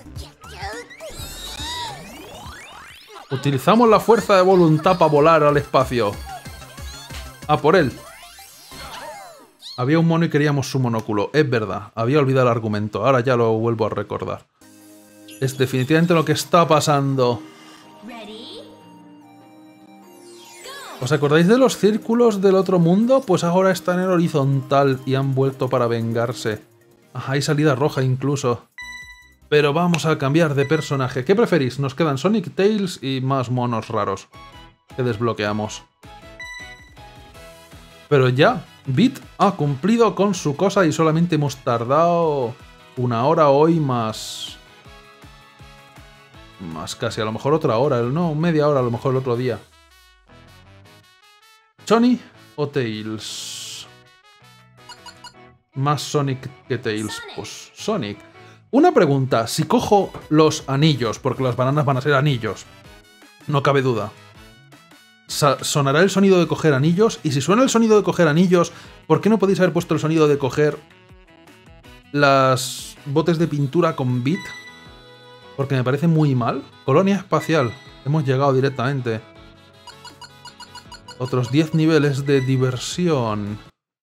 Utilizamos la fuerza de voluntad para volar al espacio. A por él. Había un mono y queríamos su monóculo. Es verdad, había olvidado el argumento. Ahora ya lo vuelvo a recordar. Es definitivamente lo que está pasando. ¿Os acordáis de los círculos del otro mundo? Pues ahora están en horizontal y han vuelto para vengarse. Ajá, hay salida roja incluso. Pero vamos a cambiar de personaje. ¿Qué preferís? Nos quedan Sonic, Tails y más monos raros que desbloqueamos. Pero ya, Beat ha cumplido con su cosa y solamente hemos tardado 1 hora hoy más casi, a lo mejor otra hora, no, media hora a lo mejor el otro día. ¿Sonic o Tails? Más Sonic que Tails. Pues Sonic. Una pregunta, si cojo los anillos, porque las bananas van a ser anillos, no cabe duda. Sonará el sonido de coger anillos, y si suena el sonido de coger anillos, ¿por qué no podéis haber puesto el sonido de coger las botes de pintura con Beat? Porque me parece muy mal. Colonia espacial. Hemos llegado directamente. Otros 10 niveles de diversión.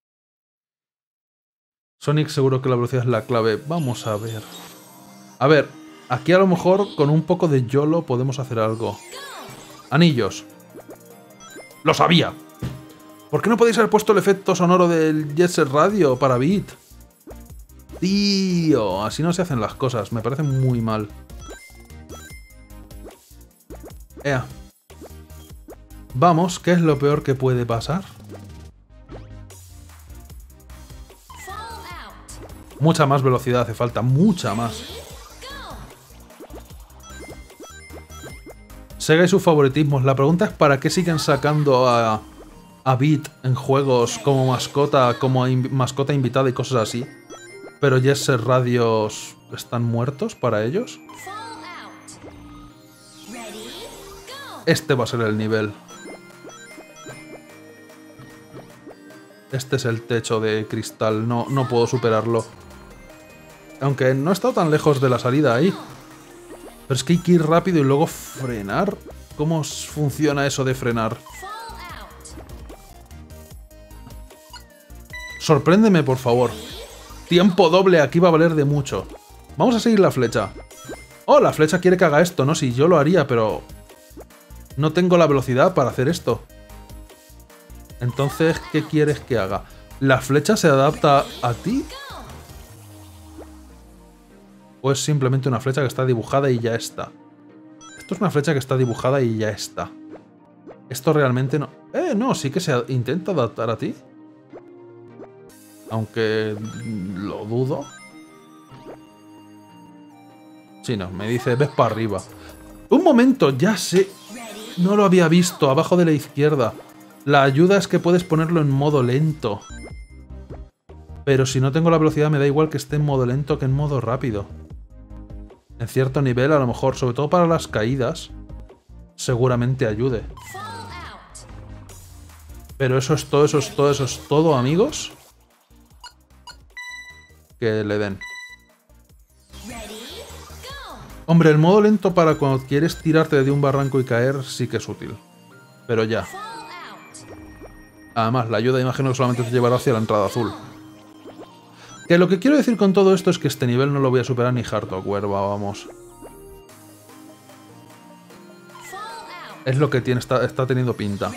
Sonic seguro que la velocidad es la clave. Vamos a ver. A ver, aquí a lo mejor con un poco de YOLO podemos hacer algo. Anillos. ¡Lo sabía! ¿Por qué no podéis haber puesto el efecto sonoro del Jet Set Radio para Beat? Tío, así no se hacen las cosas. Me parece muy mal. Ea. Vamos, ¿qué es lo peor que puede pasar? Mucha más velocidad hace falta, mucha más. Sega y sus favoritismos. La pregunta es ¿para qué siguen sacando a Beat en juegos como mascota invitada y cosas así? Pero Jet Set Radios están muertos para ellos. Este va a ser el nivel. Este es el techo de cristal, no puedo superarlo. Aunque no he estado tan lejos de la salida ahí. Pero es que hay que ir rápido y luego frenar. ¿Cómo funciona eso de frenar? Sorpréndeme, por favor. Tiempo doble aquí va a valer de mucho. Vamos a seguir la flecha. Oh, la flecha quiere que haga esto, ¿no? Sí, yo lo haría, pero no tengo la velocidad para hacer esto. Entonces, ¿qué quieres que haga? ¿La flecha se adapta a ti? ¿O es simplemente una flecha que está dibujada y ya está? Esto es una flecha que está dibujada y ya está. Esto realmente no... no, sí que se intenta adaptar a ti. Aunque lo dudo. Sí, no, me dice, ves para arriba. Un momento, ya sé. No lo había visto, abajo de la izquierda. La ayuda es que puedes ponerlo en modo lento. Pero si no tengo la velocidad me da igual que esté en modo lento que en modo rápido. En cierto nivel, a lo mejor, sobre todo para las caídas, seguramente ayude. Pero eso es todo, amigos. Que le den. Hombre, el modo lento para cuando quieres tirarte de un barranco y caer sí que es útil. Pero ya. Además, la ayuda imagino que solamente te llevará hacia la entrada azul. Que lo que quiero decir con todo esto es que este nivel no lo voy a superar ni harto, cuerva, vamos. Es lo que tiene, está teniendo pinta.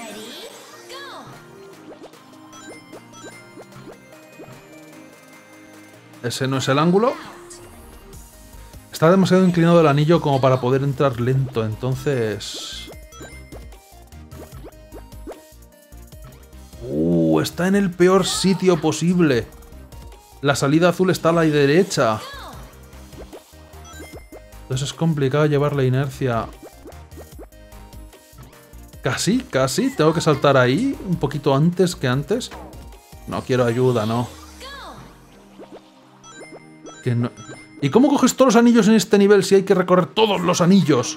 Ese no es el ángulo. Está demasiado inclinado el anillo como para poder entrar lento, entonces... está en el peor sitio posible. La salida azul está a la derecha. Entonces es complicado llevar la inercia. Casi, casi. Tengo que saltar ahí un poquito antes que antes. No quiero ayuda, no. Que no. ¿Y cómo coges todos los anillos en este nivel si hay que recorrer todos los anillos?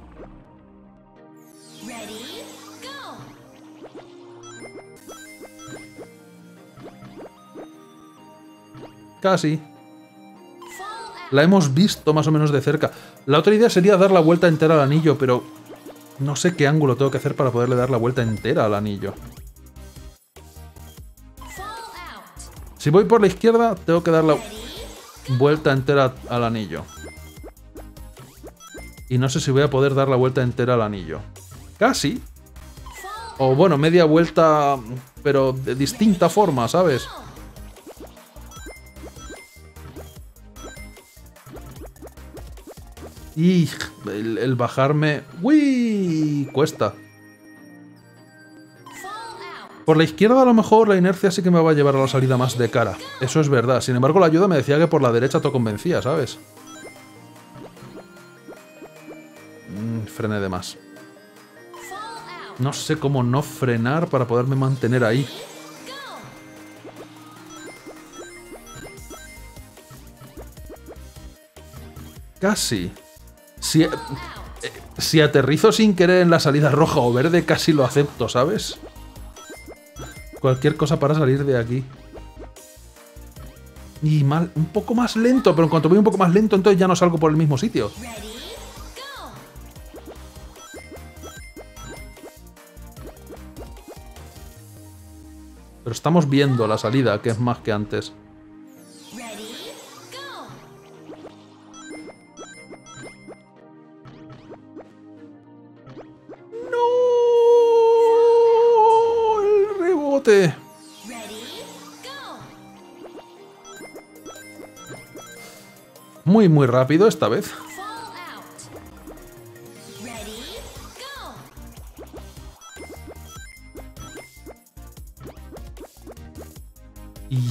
Casi. La hemos visto más o menos de cerca. La otra idea sería dar la vuelta entera al anillo, pero no sé qué ángulo tengo que hacer para poderle dar la vuelta entera al anillo. Si voy por la izquierda, tengo que dar la vuelta entera al anillo. Y no sé si voy a poder dar la vuelta entera al anillo. Casi. O bueno, media vuelta, pero de distinta forma, ¿sabes? Y el bajarme... ¡Uy! Cuesta. Por la izquierda a lo mejor la inercia sí que me va a llevar a la salida más de cara. Eso es verdad. Sin embargo, la ayuda me decía que por la derecha todo convencía, ¿sabes? Frené de más. No sé cómo no frenar para poderme mantener ahí. Casi. Si aterrizo sin querer en la salida roja o verde, casi lo acepto, ¿sabes? Cualquier cosa para salir de aquí. Y mal, un poco más lento, pero en cuanto voy un poco más lento, entonces ya no salgo por el mismo sitio. Pero estamos viendo la salida, que es más que antes. Muy, muy rápido esta vez. Y...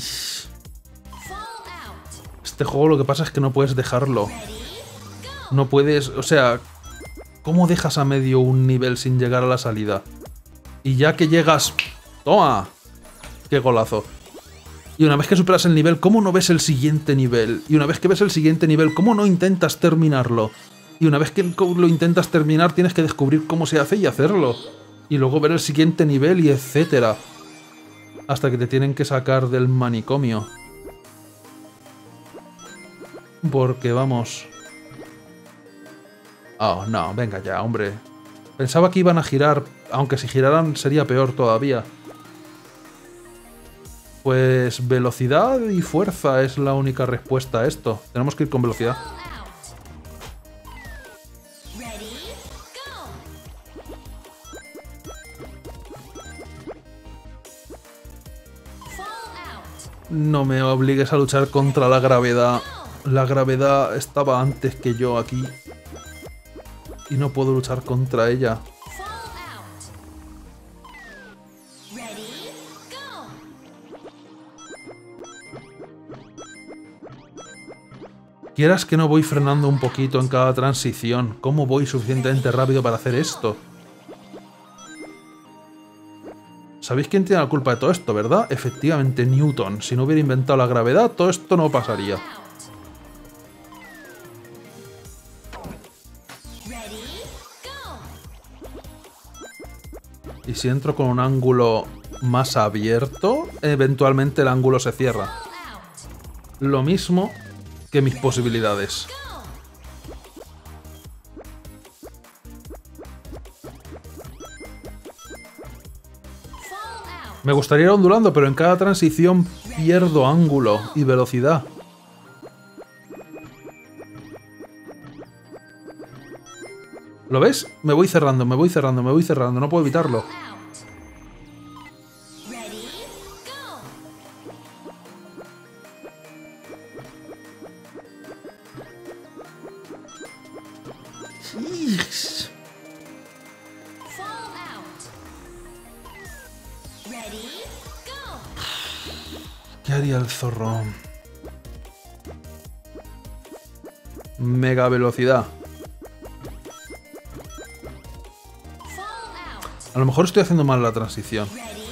este juego lo que pasa es que no puedes dejarlo. No puedes... O sea, ¿cómo dejas a medio un nivel sin llegar a la salida? Y ya que llegas... ¡Toma! ¡Qué golazo! Y una vez que superas el nivel, ¿cómo no ves el siguiente nivel? Y una vez que ves el siguiente nivel, ¿cómo no intentas terminarlo? Y una vez que lo intentas terminar, tienes que descubrir cómo se hace y hacerlo. Y luego ver el siguiente nivel y etcétera. Hasta que te tienen que sacar del manicomio. Porque vamos... Oh, no, venga ya, hombre. Pensaba que iban a girar, aunque si giraran sería peor todavía. Pues velocidad y fuerza es la única respuesta a esto. Tenemos que ir con velocidad. No me obligues a luchar contra la gravedad. La gravedad estaba antes que yo aquí. Y no puedo luchar contra ella. Quieras que no voy frenando un poquito en cada transición. ¿Cómo voy suficientemente rápido para hacer esto? ¿Sabéis quién tiene la culpa de todo esto, verdad? Efectivamente, Newton. Si no hubiera inventado la gravedad, todo esto no pasaría. Y si entro con un ángulo más abierto, eventualmente el ángulo se cierra. Lo mismo que mis posibilidades. Me gustaría ir ondulando, pero en cada transición pierdo ángulo y velocidad. ¿Lo ves? Me voy cerrando, me voy cerrando, me voy cerrando. No puedo evitarlo. ¿Qué haría el zorro? Mega velocidad. A lo mejor estoy haciendo mal la transición.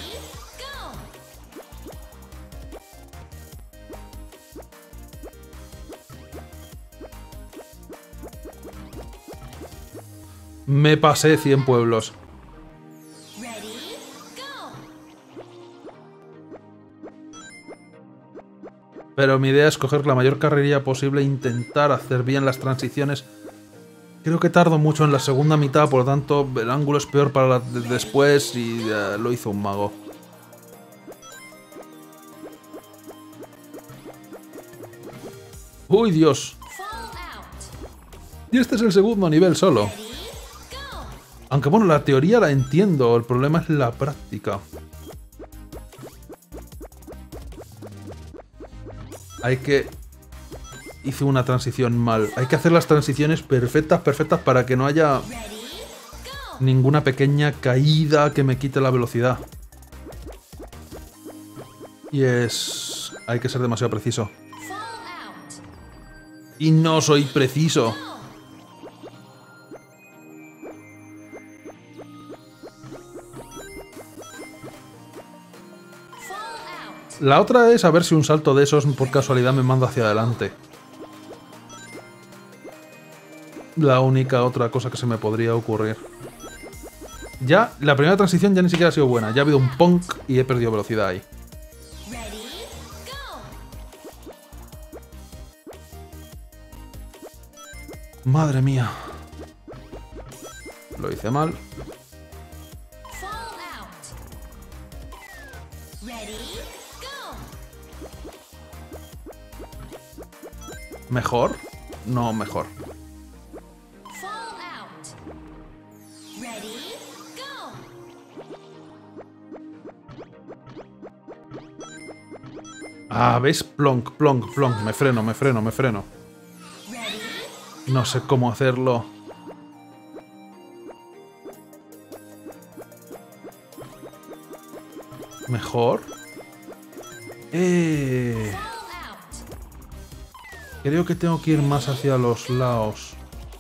Me pasé 100 pueblos. Pero mi idea es coger la mayor carrerilla posible e intentar hacer bien las transiciones. Creo que tardo mucho en la segunda mitad, por lo tanto el ángulo es peor para la de después y lo hizo un mago. ¡Uy, Dios! Y este es el segundo nivel solo. Aunque bueno, la teoría la entiendo, el problema es la práctica. Hice una transición mal. Hay que hacer las transiciones perfectas para que no haya ninguna pequeña caída que me quite la velocidad. Y hay que ser demasiado preciso. Y no soy preciso. La otra es a ver si un salto de esos por casualidad me manda hacia adelante. La única otra cosa que se me podría ocurrir. Ya, la primera transición ya ni siquiera ha sido buena. Ya ha habido un punk y he perdido velocidad ahí. Madre mía. Lo hice mal. ¿Mejor? No, mejor. Ah, ¿ves? Plonk, plonk, plonk. Me freno. No sé cómo hacerlo. ¿Mejor? Creo que tengo que ir más hacia los lados.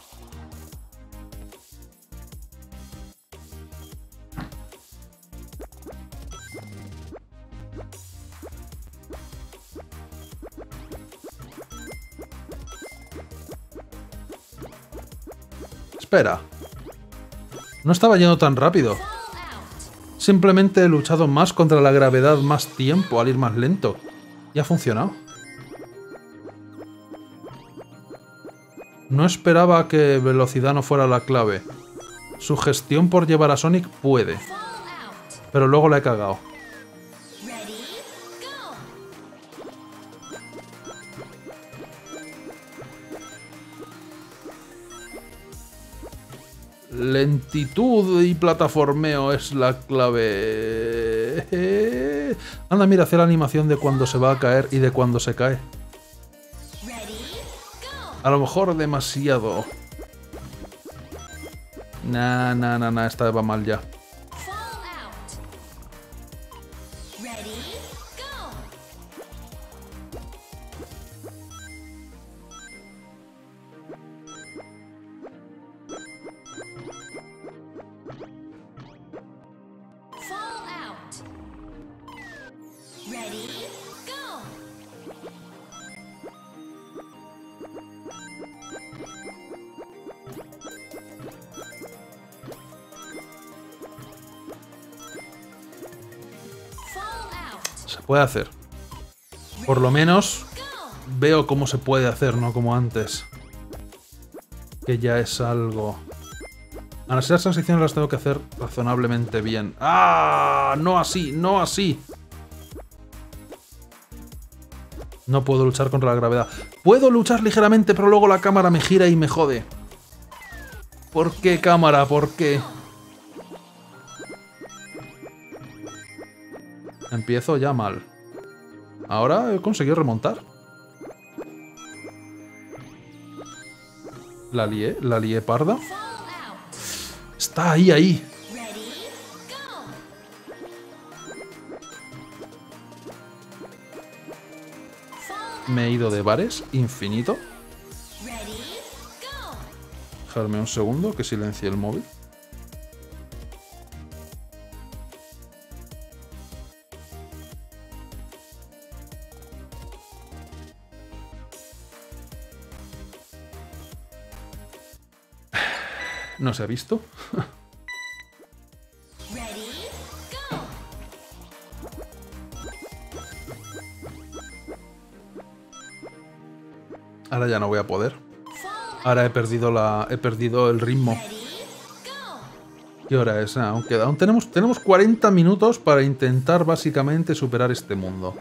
Espera. No estaba yendo tan rápido. Simplemente he luchado más contra la gravedad más tiempo al ir más lento. Y ha funcionado. No esperaba que velocidad no fuera la clave. Su gestión por llevar a Sonic puede. Pero luego la he cagado. Lentitud y plataformeo es la clave. Anda, mira, hace la animación de cuando se va a caer y de cuando se cae. A lo mejor demasiado. Nah, esta va mal ya. Se puede hacer. Por lo menos veo cómo se puede hacer, no como antes. Que ya es algo. Ahora sí, las transiciones las tengo que hacer razonablemente bien. ¡Ah! No así, no así. No puedo luchar contra la gravedad. Puedo luchar ligeramente, pero luego la cámara me gira y me jode. ¿Por qué, cámara? ¿Por qué? Empiezo ya mal. Ahora he conseguido remontar. La lié parda. Está ahí. Me he ido de bares, infinito. Dejarme un segundo que silencie el móvil. No se ha visto. Ahora ya no voy a poder. Ahora he perdido el ritmo. ¿Qué hora es? Aún queda. Aún tenemos 40 minutos para intentar básicamente superar este mundo.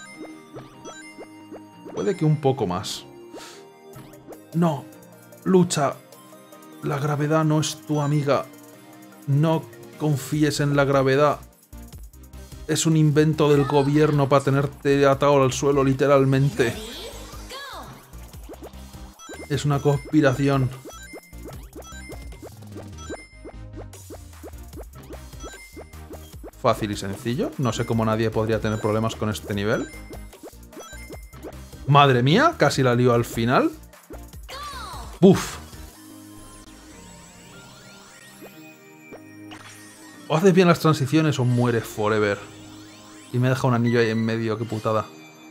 Puede que un poco más. No. Lucha. La gravedad no es tu amiga. No confíes en la gravedad. Es un invento del gobierno para tenerte atado al suelo literalmente. Es una conspiración. Fácil y sencillo. No sé cómo nadie podría tener problemas con este nivel. Madre mía, casi la lío al final. ¡Buf! O haces bien las transiciones o mueres forever. Y me deja un anillo ahí en medio, qué putada.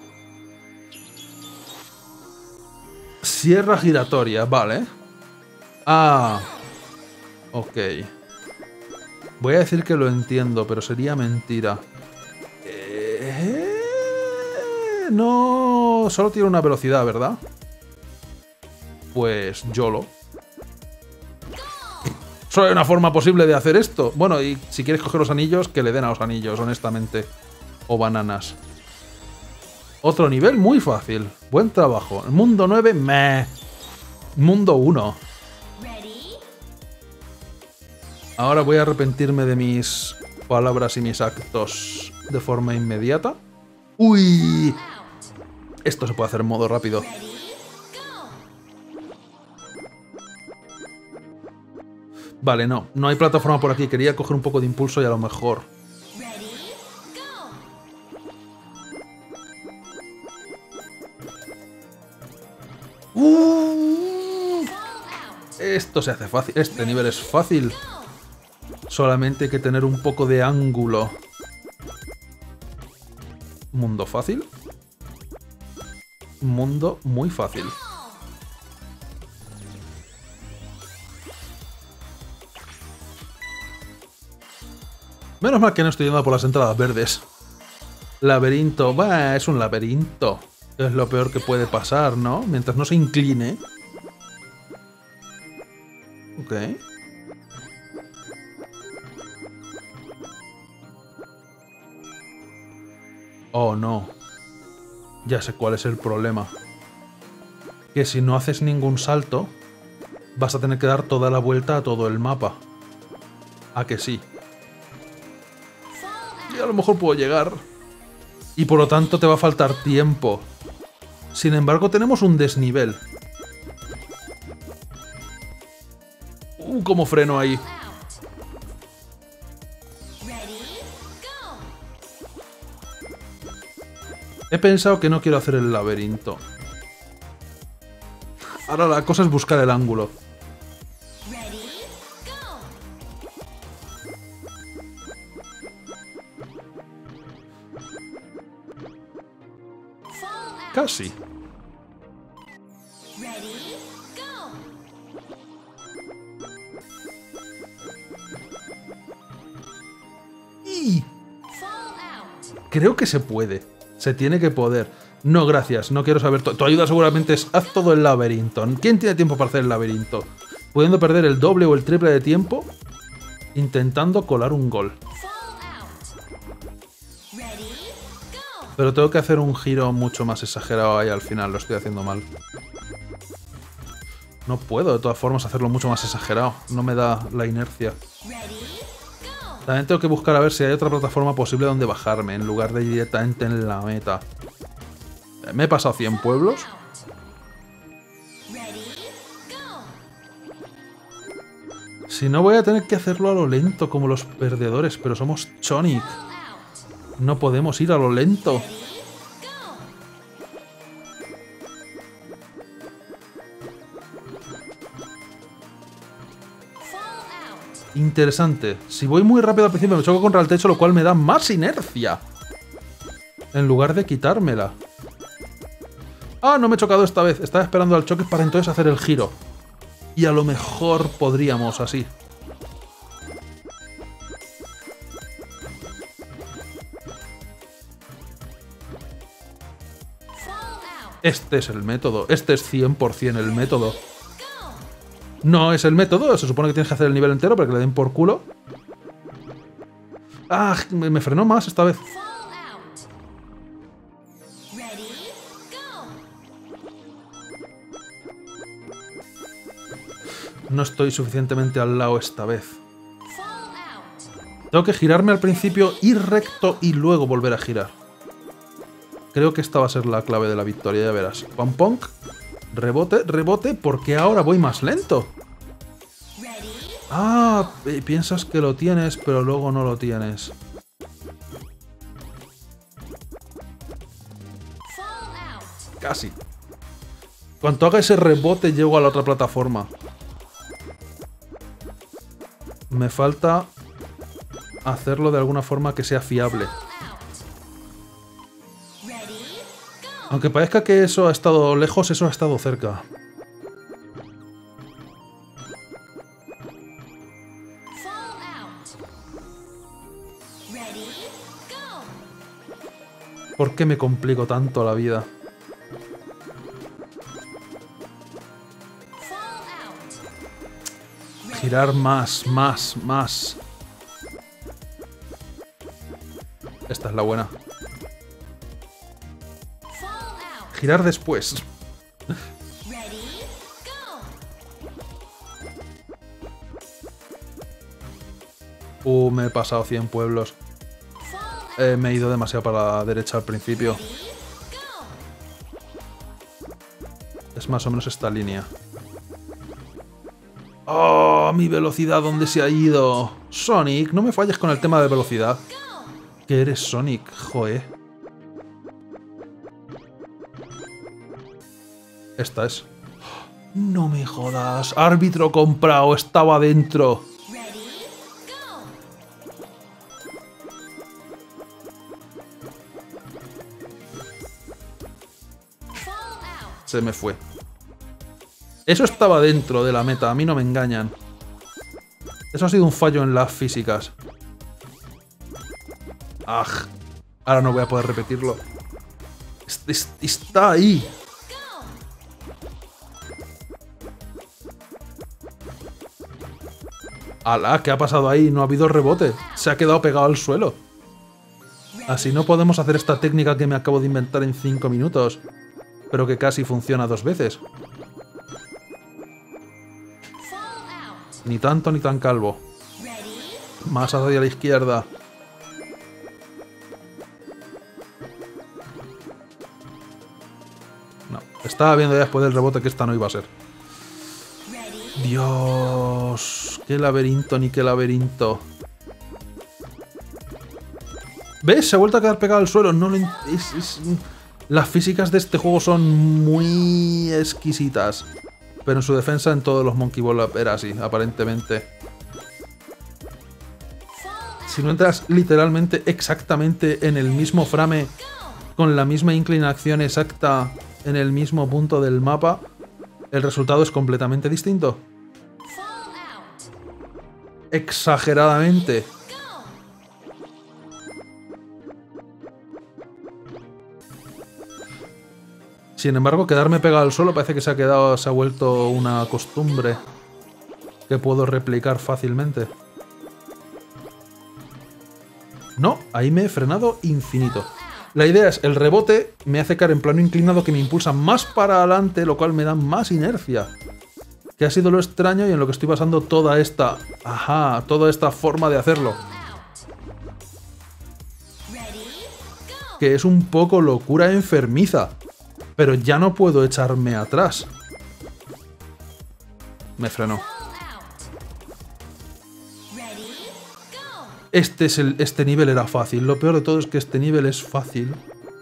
Sierra giratoria, vale. Ah. Ok. Voy a decir que lo entiendo, pero sería mentira. No... Solo tiene una velocidad, ¿verdad? Pues YOLO. Solo hay una forma posible de hacer esto. Bueno, y si quieres coger los anillos, que le den a los anillos, honestamente. O bananas. Otro nivel muy fácil. Buen trabajo. El mundo 9, meh. Mundo 1. Ahora voy a arrepentirme de mis palabras y mis actos de forma inmediata. ¡Uy! Esto se puede hacer en modo rápido. Vale, no. No hay plataforma por aquí. Quería coger un poco de impulso y a lo mejor... Esto se hace fácil. Este nivel es fácil. Solamente hay que tener un poco de ángulo. Mundo fácil. Mundo muy fácil. Menos mal que no estoy yendo por las entradas verdes. Laberinto. Bah, es un laberinto. Es lo peor que puede pasar, ¿no? Mientras no se incline. Ok. Oh, no. Ya sé cuál es el problema. Que si no haces ningún salto, vas a tener que dar toda la vuelta a todo el mapa. ¿A que sí? Y a lo mejor puedo llegar. Y por lo tanto te va a faltar tiempo. Sin embargo, tenemos un desnivel. ¿Cómo freno ahí? He pensado que no quiero hacer el laberinto. Ahora la cosa es buscar el ángulo. Casi. Y... creo que se puede. Se tiene que poder. No, gracias. No quiero saber... Tu ayuda seguramente es... haz todo el laberinto. ¿Quién tiene tiempo para hacer el laberinto? Pudiendo perder el doble o el triple de tiempo intentando colar un gol. Pero tengo que hacer un giro mucho más exagerado ahí al final. Lo estoy haciendo mal. No puedo, de todas formas, hacerlo mucho más exagerado. No me da la inercia. También tengo que buscar a ver si hay otra plataforma posible donde bajarme, en lugar de ir directamente en la meta. Me he pasado 100 pueblos. Si no, voy a tener que hacerlo a lo lento, como los perdedores, pero somos Sonic. No podemos ir a lo lento. Interesante. Si voy muy rápido al principio me choco contra el techo, lo cual me da más inercia. En lugar de quitármela. Ah, no me he chocado esta vez. Estaba esperando al choque para entonces hacer el giro. Y a lo mejor podríamos así. Este es el método. Este es 100% el método. No es el método. Se supone que tienes que hacer el nivel entero para que le den por culo. Ah, me frenó más esta vez. No estoy suficientemente al lado esta vez. Tengo que girarme al principio, ir recto y luego volver a girar. Creo que esta va a ser la clave de la victoria, ya verás. Pam, pong. Rebote, rebote, porque ahora voy más lento. Ah, piensas que lo tienes, pero luego no lo tienes. Casi. Cuando haga ese rebote llego a la otra plataforma. Me falta hacerlo de alguna forma que sea fiable. Aunque parezca que eso ha estado lejos, eso ha estado cerca. ¿Por qué me complico tanto la vida? Girar más, más, más. Esta es la buena. Girar después. Me he pasado 100 pueblos. Me he ido demasiado para la derecha al principio. Es más o menos esta línea. ¡Oh! Mi velocidad, ¿dónde se ha ido? Sonic, no me falles con el tema de velocidad. Que eres Sonic, joe. Esta es. No me jodas. Árbitro comprado, estaba dentro. Se me fue. Eso estaba dentro de la meta, a mí no me engañan. Eso ha sido un fallo en las físicas. ¡Ah! Ahora no voy a poder repetirlo. Está ahí. ¡Hala! ¿Qué ha pasado ahí? No ha habido rebote. Se ha quedado pegado al suelo. Así no podemos hacer esta técnica que me acabo de inventar en 5 minutos. Pero que casi funciona 2 veces. Ni tanto ni tan calvo. Más hacia la izquierda. No, estaba viendo ya después del rebote que esta no iba a ser. Dios, qué laberinto ni qué laberinto. ¿Ves? Se ha vuelto a quedar pegado al suelo. No lo Las físicas de este juego son muy exquisitas. Pero en su defensa en todos los Monkey Ball era así, aparentemente. Si no entras literalmente exactamente en el mismo frame, con la misma inclinación exacta en el mismo punto del mapa, el resultado es completamente distinto. Exageradamente. Sin embargo, quedarme pegado al suelo parece que se ha vuelto una costumbre que puedo replicar fácilmente. No, ahí me he frenado infinito. La idea es, el rebote me hace caer en plano inclinado que me impulsa más para adelante, lo cual me da más inercia. Que ha sido lo extraño y en lo que estoy basando toda esta... Ajá, toda esta forma de hacerlo. Que es un poco locura enfermiza. Pero ya no puedo echarme atrás. Me frenó. Este nivel era fácil. Lo peor de todo es que este nivel es fácil.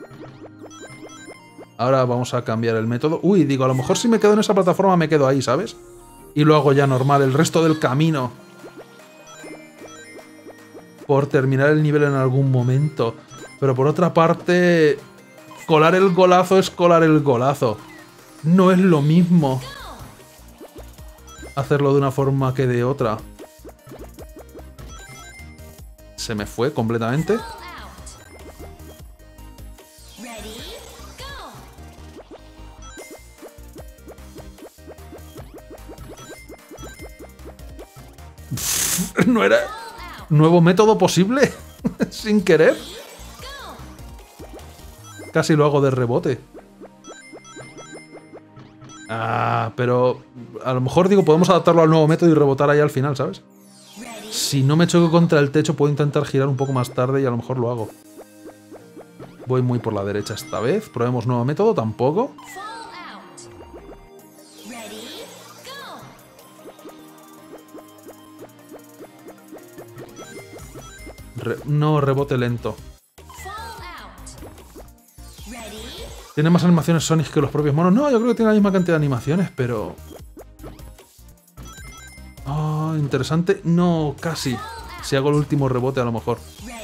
Ahora vamos a cambiar el método. Uy, digo, a lo mejor si me quedo en esa plataforma me quedo ahí, ¿sabes? Y lo hago ya normal el resto del camino. por terminar el nivel en algún momento. Pero por otra parte, colar el golazo es colar el golazo. No es lo mismo hacerlo de una forma que de otra. Se me fue completamente. ¿No era nuevo método posible? Sin querer. Casi lo hago de rebote. Ah, pero a lo mejor digo, podemos adaptarlo al nuevo método y rebotar ahí al final, ¿sabes? Si no me choco contra el techo, puedo intentar girar un poco más tarde y a lo mejor lo hago. Voy muy por la derecha esta vez. Probemos nuevo método, tampoco. No, rebote lento. ¿Tiene más animaciones Sonic que los propios monos? No, yo creo que tiene la misma cantidad de animaciones, pero... Oh, interesante. No, casi. Si hago el último rebote, a lo mejor.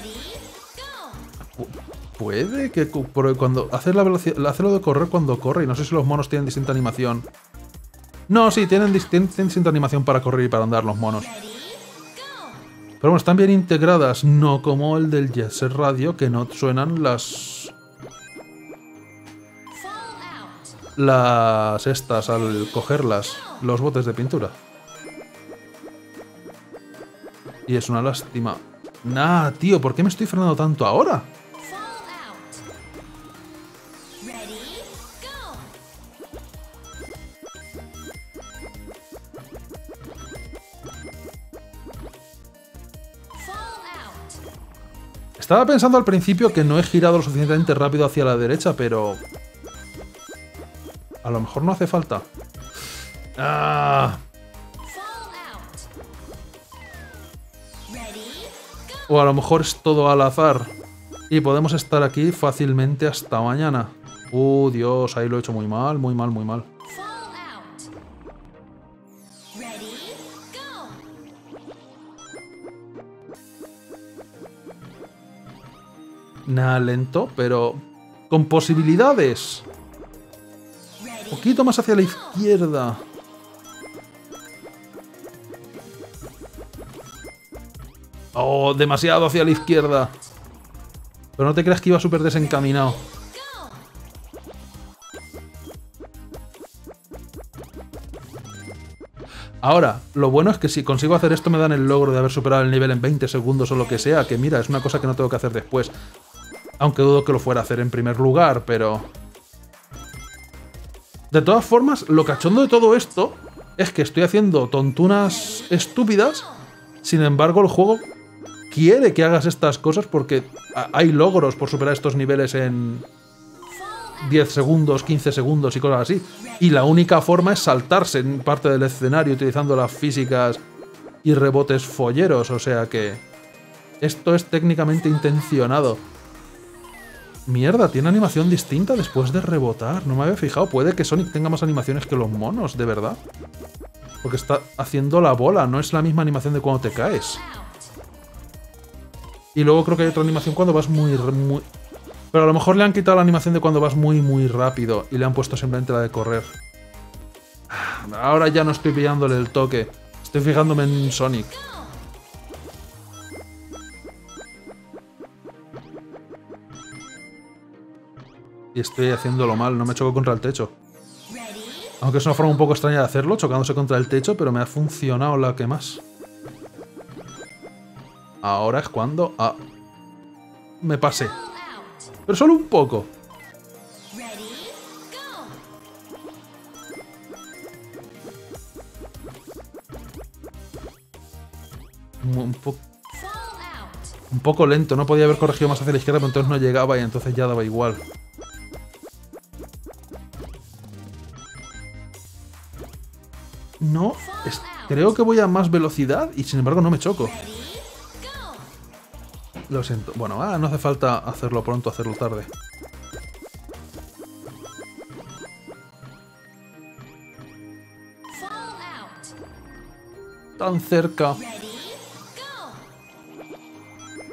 Puede que... cuando hace la velocidad... Hace lo de correr cuando corre. Y no sé si los monos tienen distinta animación. No, sí, tienen distinta animación para correr y para andar los monos. Pero bueno, están bien integradas. No como el del Jet Set Radio, que no suenan las estas al cogerlas, los botes de pintura. Y es una lástima. Nah, tío, ¿por qué me estoy frenando tanto ahora? Estaba pensando al principio que no he girado lo suficientemente rápido hacia la derecha, pero... a lo mejor no hace falta. ¡Ah! O a lo mejor es todo al azar. Y podemos estar aquí fácilmente hasta mañana. Dios, ahí lo he hecho muy mal, muy mal, muy mal. Nada lento, pero con posibilidades. Un poquito más hacia la izquierda. Oh, demasiado hacia la izquierda. Pero no te creas que iba súper desencaminado. Ahora, lo bueno es que si consigo hacer esto me dan el logro de haber superado el nivel en 20 segundos o lo que sea, que mira, es una cosa que no tengo que hacer después. Aunque dudo que lo fuera a hacer en primer lugar, pero... De todas formas, lo cachondo de todo esto es que estoy haciendo tontunas estúpidas, sin embargo el juego quiere que hagas estas cosas porque hay logros por superar estos niveles en 10 segundos, 15 segundos y cosas así. Y la única forma es saltarse en parte del escenario utilizando las físicas y rebotes folleros, o sea que... esto es técnicamente intencionado. Mierda, tiene animación distinta después de rebotar. No me había fijado. Puede que Sonic tenga más animaciones que los monos, de verdad. Porque está haciendo la bola, no es la misma animación de cuando te caes. Y luego creo que hay otra animación cuando vas muy... Pero a lo mejor le han quitado la animación de cuando vas muy rápido y le han puesto simplemente la de correr. Ahora ya no estoy pillándole el toque. Estoy fijándome en Sonic. Y estoy haciéndolo mal, no me choco contra el techo. Aunque es una forma un poco extraña de hacerlo, chocándose contra el techo, pero me ha funcionado la que más. Ahora es cuando... ah, me pasé. Pero solo un poco. Un poco lento, no podía haber corregido más hacia la izquierda, pero entonces no llegaba y entonces ya daba igual. No, creo que voy a más velocidad y sin embargo no me choco. Lo siento. Bueno, no hace falta hacerlo pronto, hacerlo tarde. Tan cerca.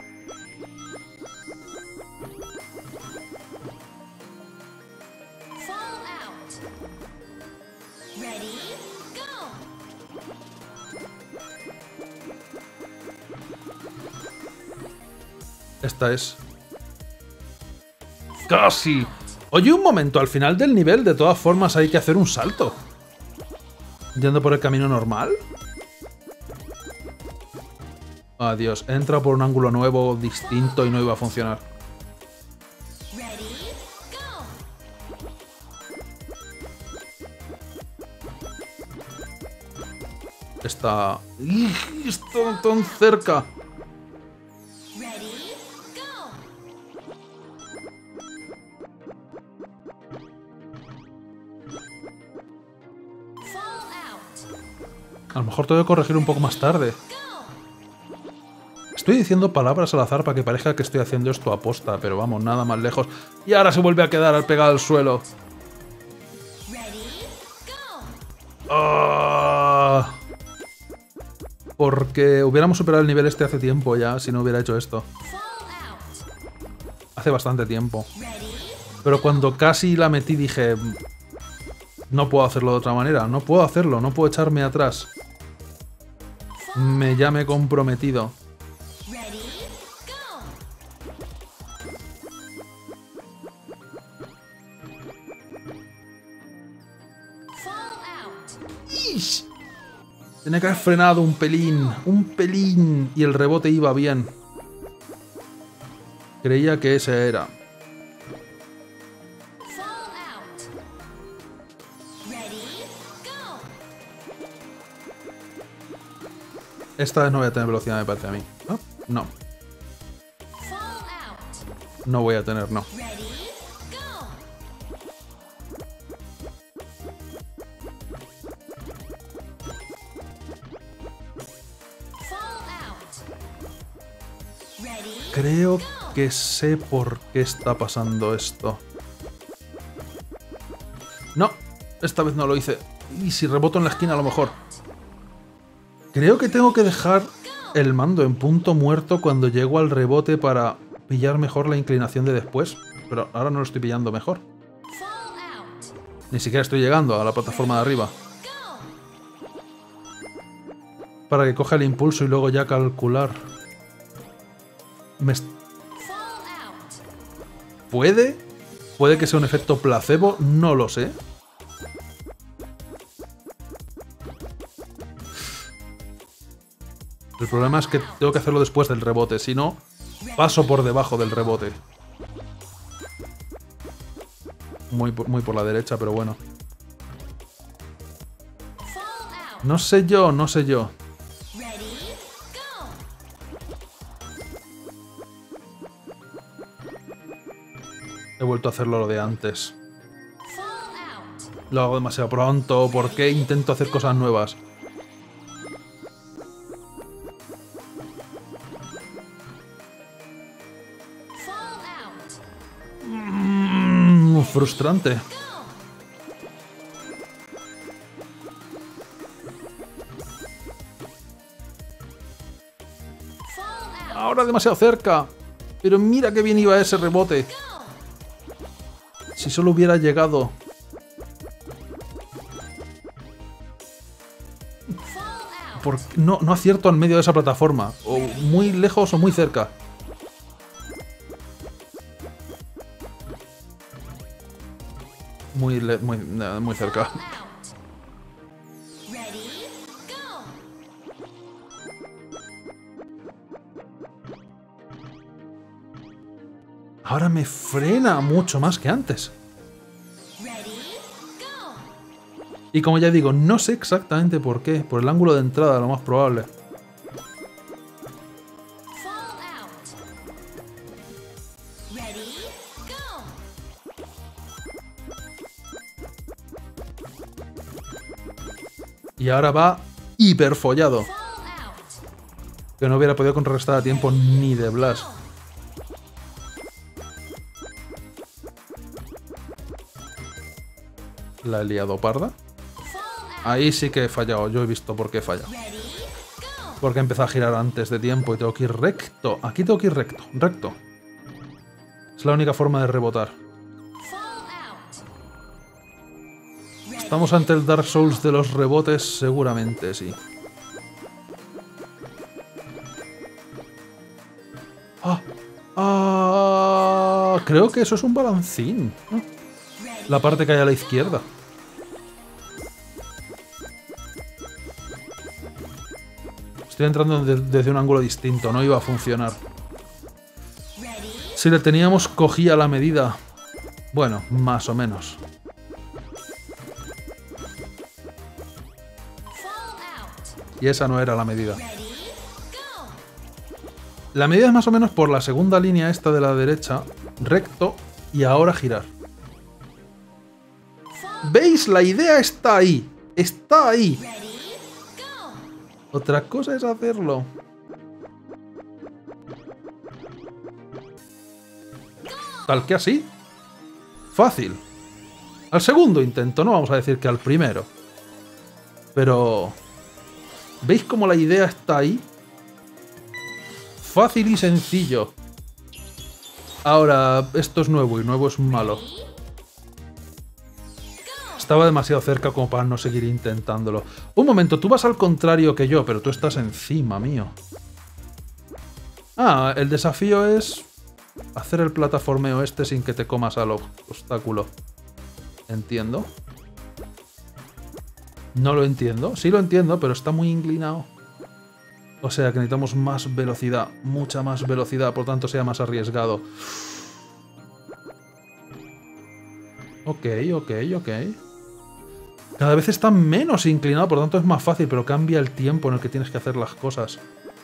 Esta es. ¡Casi! Oye, un momento, al final del nivel, de todas formas, hay que hacer un salto. ¿Yendo por el camino normal? Adiós, entra por un ángulo nuevo, distinto y no iba a funcionar. Está... ¡Está tan cerca! A lo mejor tengo que corregir un poco más tarde. Estoy diciendo palabras al azar para que parezca que estoy haciendo esto a posta, pero vamos, nada más lejos. Y ahora se vuelve a quedar al pegado al suelo. ¡Ah! Porque hubiéramos superado el nivel este hace tiempo ya, si no hubiera hecho esto. Hace bastante tiempo. Pero cuando casi la metí dije... No puedo hacerlo de otra manera, no puedo hacerlo, no puedo echarme atrás. Ya me he comprometido. ¡Ish! Tenía que haber frenado un pelín, y el rebote iba bien. Creía que ese era. Esta vez no voy a tener velocidad, me parece a mí. ¿No? No. No voy a tener, no. Creo que sé por qué está pasando esto. No, esta vez no lo hice. Y si reboto en la esquina a lo mejor. Creo que tengo que dejar el mando en punto muerto cuando llego al rebote para pillar mejor la inclinación de después. Pero ahora no lo estoy pillando mejor. Ni siquiera estoy llegando a la plataforma de arriba. Para que coja el impulso y luego ya calcular. Puede que sea un efecto placebo, no lo sé. El problema es que tengo que hacerlo después del rebote, si no, paso por debajo del rebote. Muy por la derecha, pero bueno. No sé yo, no sé yo. He vuelto a hacerlo lo de antes. Lo hago demasiado pronto. ¿Por qué intento hacer cosas nuevas? Frustrante. Ahora demasiado cerca. Pero mira qué bien iba ese rebote. Si solo hubiera llegado. No acierto en medio de esa plataforma. O muy lejos o muy cerca. Muy cerca. Ahora me frena mucho más que antes. Y como ya digo, no sé exactamente por qué. Por el ángulo de entrada, lo más probable. Y ahora va hiper follado. Que no hubiera podido contrarrestar a tiempo ni de Blas. La he liado parda. Ahí sí que he fallado. Yo he visto por qué he fallado. Porque he empezado a girar antes de tiempo y tengo que ir recto. Aquí tengo que ir recto. Recto. Es la única forma de rebotar. ¿Estamos ante el Dark Souls de los rebotes? Seguramente sí. ¡Ah! Ah, creo que eso es un balancín, ¿no? La parte que hay a la izquierda. Estoy entrando desde un ángulo distinto, no iba a funcionar. Si le teníamos cogía la medida. Bueno, más o menos. Y esa no era la medida. La medida es más o menos por la segunda línea esta de la derecha, recto, y ahora girar. ¿Veis? La idea está ahí. Está ahí. Otra cosa es hacerlo. Tal que así. Fácil. Al segundo intento, no vamos a decir que al primero. Pero... ¿veis cómo la idea está ahí? Fácil y sencillo. Ahora, esto es nuevo y nuevo es malo. Estaba demasiado cerca como para no seguir intentándolo. Un momento, tú vas al contrario que yo, pero tú estás encima mío. Ah, el desafío es hacer el plataformeo este sin que te comas al obstáculo. ¿Entiendo? No lo entiendo. Sí lo entiendo, pero está muy inclinado. O sea que necesitamos más velocidad. Mucha más velocidad, por tanto sea más arriesgado. Ok. Cada vez está menos inclinado, por tanto es más fácil, pero cambia el tiempo en el que tienes que hacer las cosas.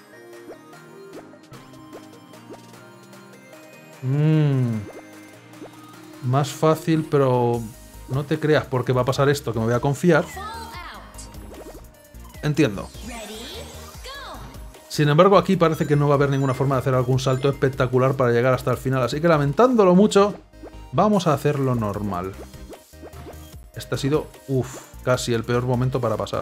Más fácil, pero no te creas porque va a pasar esto, que me voy a confiar. Entiendo. Sin embargo, aquí parece que no va a haber ninguna forma de hacer algún salto espectacular para llegar hasta el final, así que lamentándolo mucho, vamos a hacerlo normal. Este ha sido, casi el peor momento para pasar.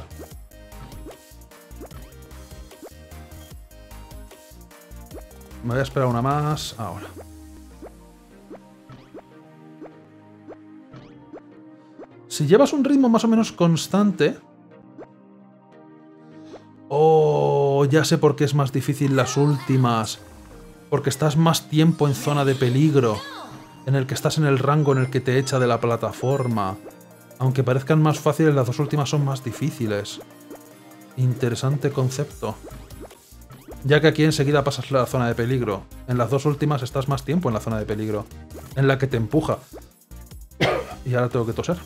Me voy a esperar una más. Ahora. Si llevas un ritmo más o menos constante... Oh, ya sé por qué es más difícil las últimas. Porque estás más tiempo en zona de peligro. En el que estás en el rango en el que te echa de la plataforma. Aunque parezcan más fáciles, las dos últimas son más difíciles. Interesante concepto. Ya que aquí enseguida pasas la zona de peligro. En las dos últimas estás más tiempo en la zona de peligro. En la que te empuja. Y ahora tengo que toser.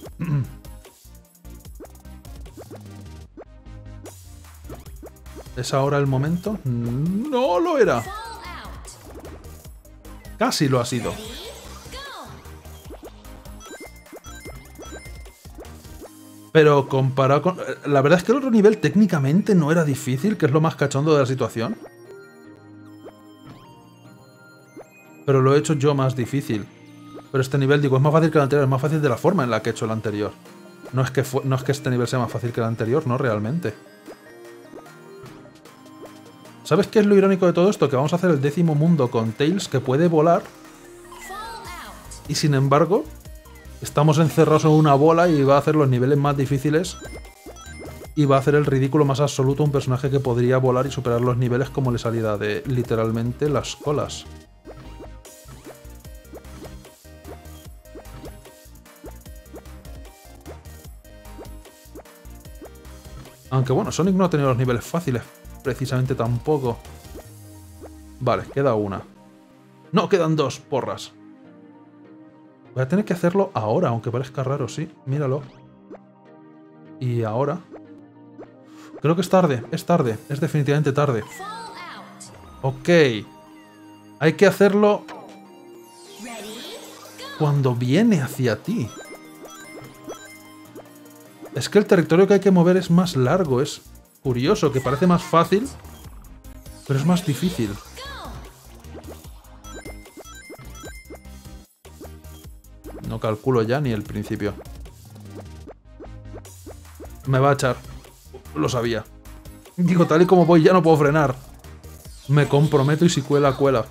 ¿Es ahora el momento? ¡No lo era! Casi lo ha sido. Pero comparado con... La verdad es que el otro nivel técnicamente no era difícil, que es lo más cachondo de la situación. Pero lo he hecho yo más difícil. Pero este nivel, digo, es más fácil que el anterior, es más fácil de la forma en la que he hecho el anterior. No es que este nivel sea más fácil que el anterior, no realmente. ¿Sabes qué es lo irónico de todo esto? Que vamos a hacer el 10º mundo con Tails, que puede volar. Y sin embargo, estamos encerrados en una bola y va a hacer los niveles más difíciles. Y va a hacer el ridículo más absoluto a un personaje que podría volar y superar los niveles como le saliera de, literalmente, las colas. Aunque bueno, Sonic no ha tenido los niveles fáciles, precisamente tampoco. Vale, queda una. No, quedan dos, porras. Voy a tener que hacerlo ahora, aunque parezca raro, sí. Míralo. Y ahora... Creo que es tarde, es definitivamente tarde. Ok. Hay que hacerlo... cuando viene hacia ti. Es que el territorio que hay que mover es más largo, es curioso, que parece más fácil, pero es más difícil. No calculo ya ni el principio. Me va a echar. Lo sabía. Digo, tal y como voy ya no puedo frenar. Me comprometo y si cuela, cuela.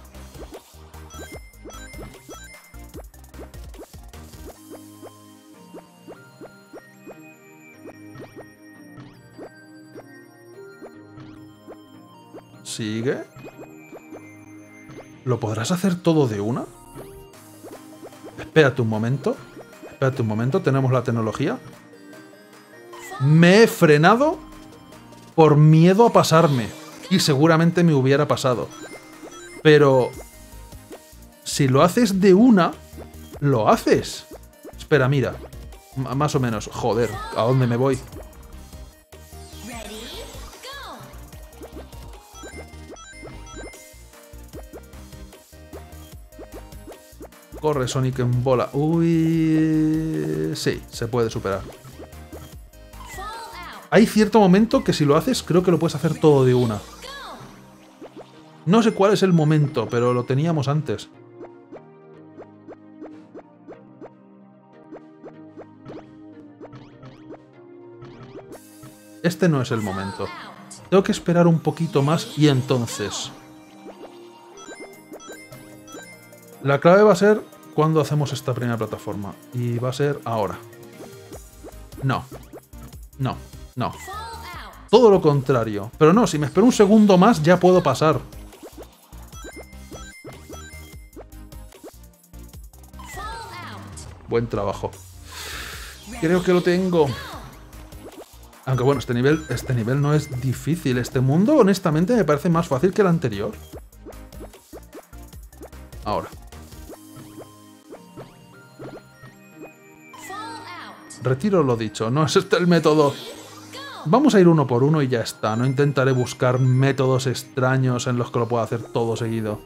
Sigue. ¿Lo podrás hacer todo de una? Espérate un momento. Espérate un momento, tenemos la tecnología. Me he frenado por miedo a pasarme. Y seguramente me hubiera pasado. Pero... si lo haces de una, lo haces. Espera, mira. Más o menos. Joder, ¿a dónde me voy? Corre, Sonic en bola. Uy... sí, se puede superar. Hay cierto momento que si lo haces, creo que lo puedes hacer todo de una. No sé cuál es el momento, pero lo teníamos antes. Este no es el momento. Tengo que esperar un poquito más y entonces... la clave va a ser cuando hacemos esta primera plataforma. Y va a ser ahora. No. No. No. Todo lo contrario. Pero no, si me espero un segundo más ya puedo pasar. Buen trabajo. Creo que lo tengo. Aunque bueno, este nivel no es difícil. Este mundo, honestamente, me parece más fácil que el anterior. Ahora. Retiro lo dicho, no es este el método. Vamos a ir uno por uno y ya está. No intentaré buscar métodos extraños en los que lo pueda hacer todo seguido.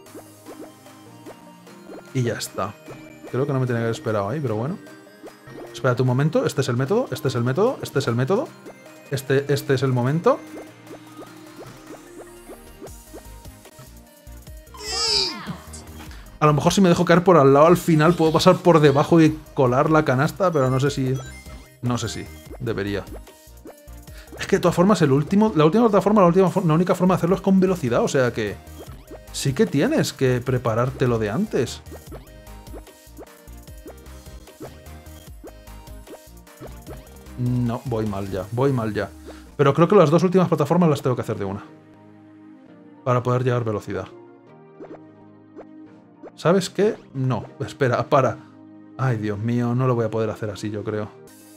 Y ya está. Creo que no me tenía que haber esperado ahí, pero bueno. Espérate un momento, este es el método, este es el método, este es el método. Este es el momento. A lo mejor si me dejo caer por al lado al final puedo pasar por debajo y colar la canasta, pero no sé si... no sé si debería. Es que de todas formas la última plataforma, la única forma de hacerlo es con velocidad, o sea que... sí que tienes que preparártelo de antes. No, voy mal ya, voy mal ya. Pero creo que las dos últimas plataformas las tengo que hacer de una. Para poder llegar a velocidad. ¿Sabes qué? No, espera, para. Ay, Dios mío, no lo voy a poder hacer así, yo creo.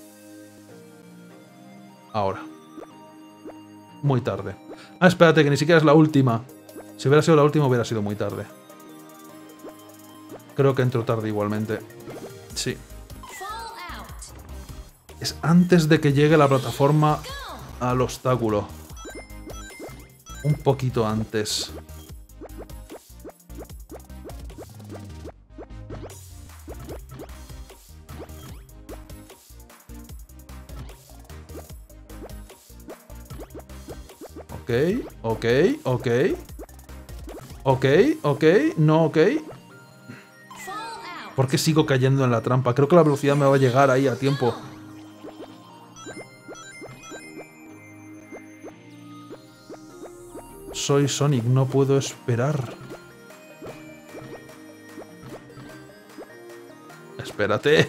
Ahora. Muy tarde. Ah, espérate, que ni siquiera es la última. Si hubiera sido la última, hubiera sido muy tarde. Creo que entro tarde igualmente. Sí. Es antes de que llegue la plataforma al obstáculo. Un poquito antes. Ok. No, ok. ¿Por qué sigo cayendo en la trampa? Creo que la velocidad me va a llegar ahí a tiempo. Soy Sonic, no puedo esperar. Espérate.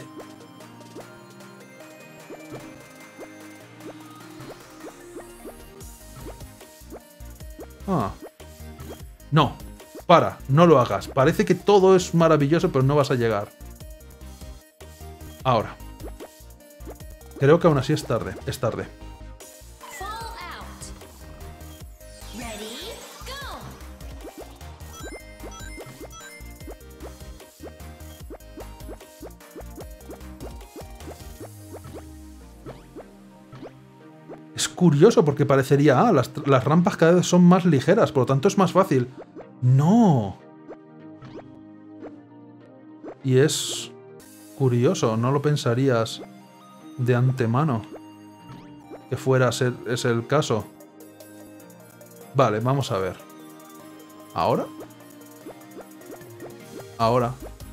Ah. No, para, no lo hagas. Parece que todo es maravilloso, pero no vas a llegar. Ahora. Creo que aún así es tarde. Es tarde. Es curioso porque parecería, las rampas cada vez son más ligeras, por lo tanto es más fácil. ¡No! Y es curioso, no lo pensarías de antemano que fuera a ser ese el caso. Vale, vamos a ver. ¿Ahora? Ahora.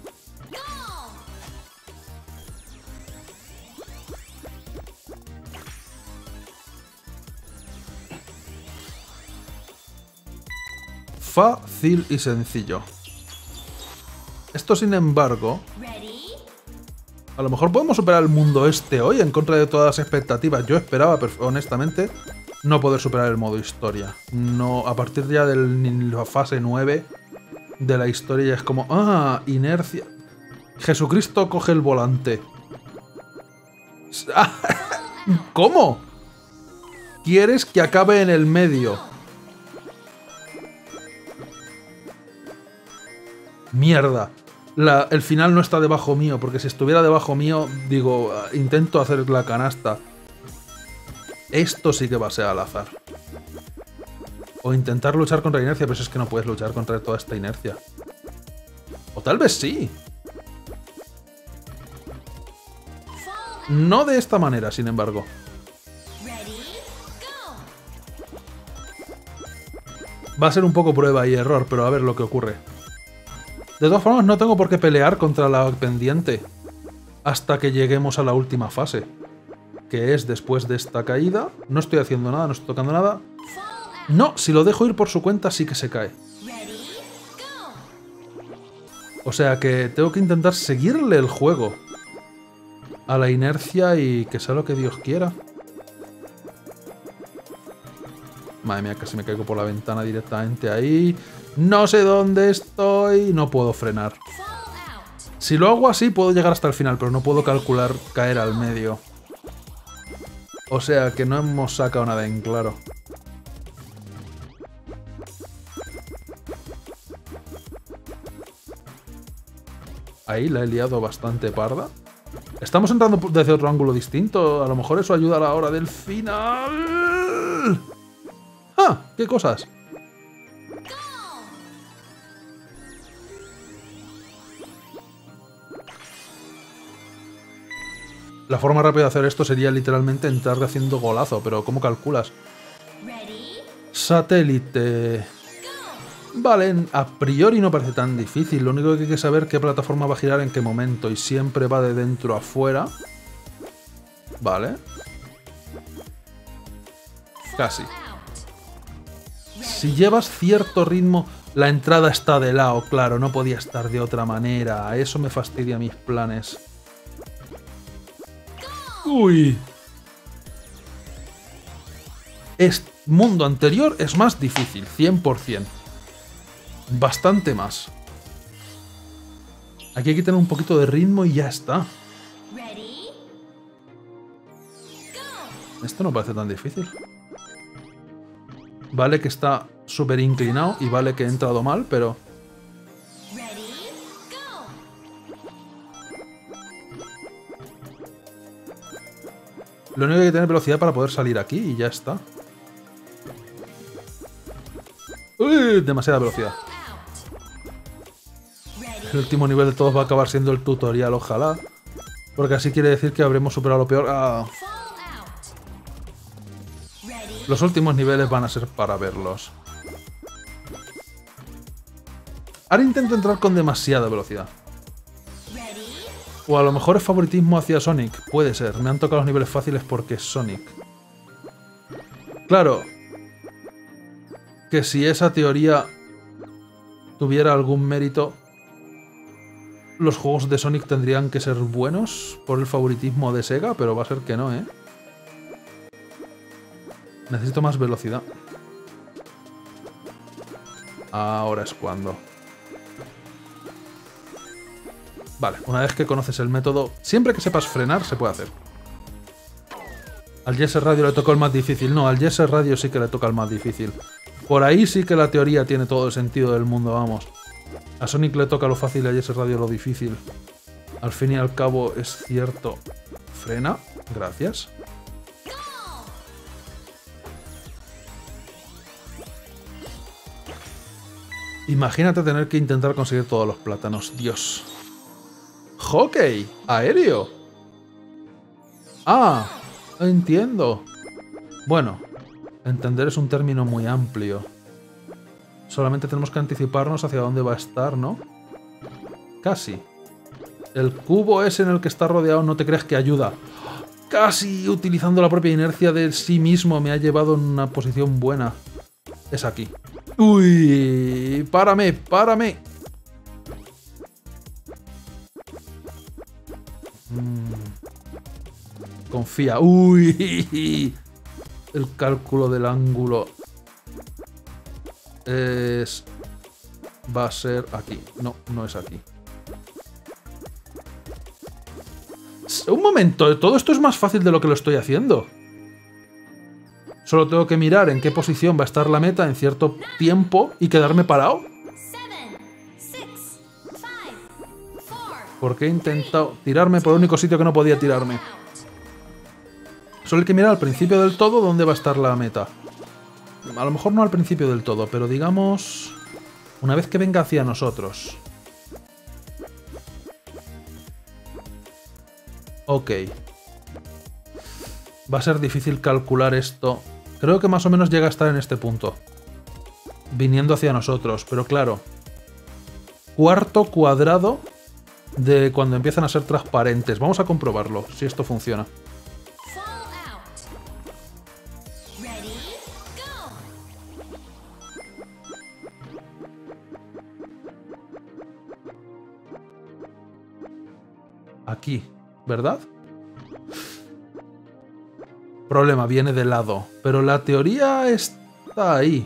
Fácil y sencillo. Esto, sin embargo... a lo mejor podemos superar el mundo este hoy en contra de todas las expectativas. Yo esperaba, honestamente, no poder superar el modo historia. No, a partir ya de la fase 9 de la historia y es como, ah, inercia. Jesucristo coge el volante. ¿Cómo? ¿Quieres que acabe en el medio? Mierda. El final no está debajo mío, porque si estuviera debajo mío, digo, intento hacer la canasta. Esto sí que va a ser al azar. O intentar luchar contra la inercia, pero es que no puedes luchar contra toda esta inercia. O tal vez sí. No de esta manera, sin embargo. Va a ser un poco prueba y error, pero a ver lo que ocurre. De todas formas, no tengo por qué pelear contra la pendiente hasta que lleguemos a la última fase, que es después de esta caída. No estoy haciendo nada, no estoy tocando nada. No, si lo dejo ir por su cuenta sí que se cae. O sea que tengo que intentar seguirle el juego a la inercia y que sea lo que Dios quiera. Madre mía, casi me caigo por la ventana directamente ahí. No sé dónde estoy. No puedo frenar. Si lo hago así puedo llegar hasta el final, pero no puedo calcular caer al medio. O sea que no hemos sacado nada en claro. Ahí la he liado bastante parda. Estamos entrando desde otro ángulo distinto. A lo mejor eso ayuda a la hora del final. ¡Ah! ¿Qué cosas? La forma rápida de hacer esto sería literalmente entrar haciendo golazo, pero ¿cómo calculas? Satélite. Vale, a priori no parece tan difícil. Lo único que hay que saber qué plataforma va a girar en qué momento. Y siempre va de dentro a fuera. Vale. Casi. Si llevas cierto ritmo, la entrada está de lado, claro, no podía estar de otra manera. Eso me fastidia mis planes. ¡Uy! Este mundo anterior es más difícil, 100%. Bastante más. Aquí hay que tener un poquito de ritmo y ya está. Esto no parece tan difícil. Vale que está súper inclinado y vale que he entrado mal, pero... Lo único que hay que tener velocidad para poder salir aquí y ya está. ¡Uy! Demasiada velocidad. El último nivel de todos va a acabar siendo el tutorial, ojalá. Porque así quiere decir que habremos superado lo peor. ¡Ah! Los últimos niveles van a ser para verlos. Ahora intento entrar con demasiada velocidad. O a lo mejor es favoritismo hacia Sonic. Puede ser. Me han tocado los niveles fáciles porque es Sonic. Claro. Que si esa teoría tuviera algún mérito, los juegos de Sonic tendrían que ser buenos por el favoritismo de Sega, pero va a ser que no, ¿eh? Necesito más velocidad. Ahora es cuando. Vale, una vez que conoces el método, siempre que sepas frenar, se puede hacer. Al Jet Radio le tocó el más difícil. No, al Jet Radio sí que le toca el más difícil. Por ahí sí que la teoría tiene todo el sentido del mundo, vamos. A Sonic le toca lo fácil y a Jet Radio lo difícil. Al fin y al cabo es cierto. Frena, gracias. Imagínate tener que intentar conseguir todos los plátanos. Dios. ¡Hockey! ¡Aéreo! ¡Ah! Entiendo. Bueno, entender es un término muy amplio. Solamente tenemos que anticiparnos hacia dónde va a estar, ¿no? Casi. El cubo ese en el que está rodeado, no te creas que ayuda. Casi utilizando la propia inercia de sí mismo me ha llevado en una posición buena. Es aquí. ¡Uy! ¡Párame! ¡Párame! Confía. ¡Uy! El cálculo del ángulo es va a ser aquí. No, no es aquí. Un momento, todo esto es más fácil de lo que lo estoy haciendo. Solo tengo que mirar en qué posición va a estar la meta en cierto tiempo y quedarme parado. Porque he intentado tirarme por el único sitio que no podía tirarme. Solo hay que mirar al principio del todo dónde va a estar la meta. A lo mejor no al principio del todo, pero digamos... una vez que venga hacia nosotros. Ok. Va a ser difícil calcular esto. Creo que más o menos llega a estar en este punto. Viniendo hacia nosotros, pero claro. Cuarto cuadrado de cuando empiezan a ser transparentes. Vamos a comprobarlo, si esto funciona. Aquí, ¿verdad? Problema, viene de lado. Pero la teoría está ahí.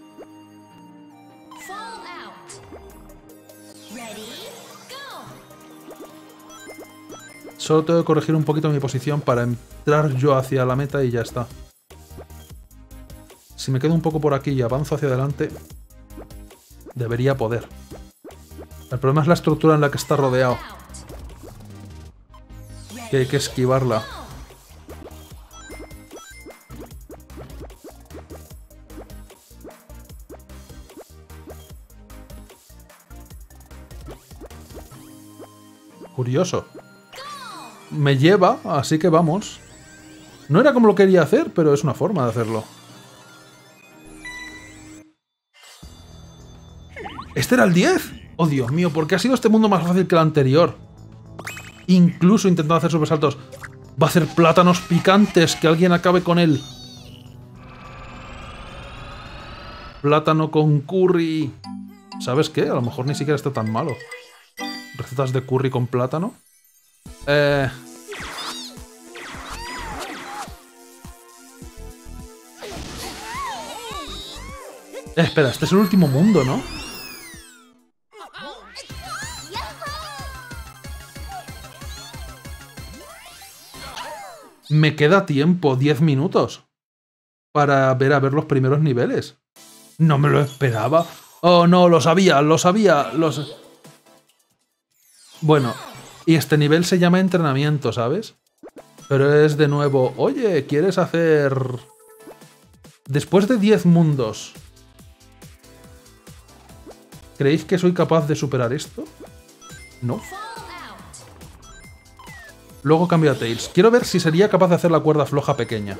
Solo tengo que corregir un poquito mi posición para entrar yo hacia la meta y ya está. Si me quedo un poco por aquí y avanzo hacia adelante, debería poder. El problema es la estructura en la que está rodeado. Que hay que esquivarla. Curioso. Me lleva, así que vamos. No era como lo quería hacer, pero es una forma de hacerlo. ¿Este era el 10? Oh, Dios mío, ¿por qué ha sido este mundo más fácil que el anterior? Incluso intentando hacer sobresaltos. Va a hacer plátanos picantes, que alguien acabe con él. Plátano con curry. ¿Sabes qué? A lo mejor ni siquiera está tan malo. Recetas de curry con plátano. Espera, este es el último mundo, ¿no? Me queda tiempo, 10 minutos. Para ver los primeros niveles. No me lo esperaba. Oh, no, lo sabía. Bueno, y este nivel se llama entrenamiento, ¿sabes? Pero es de nuevo, oye, ¿quieres hacer...? Después de 10 mundos, ¿creéis que soy capaz de superar esto? No. Luego cambio a Tails. Quiero ver si sería capaz de hacer la cuerda floja pequeña.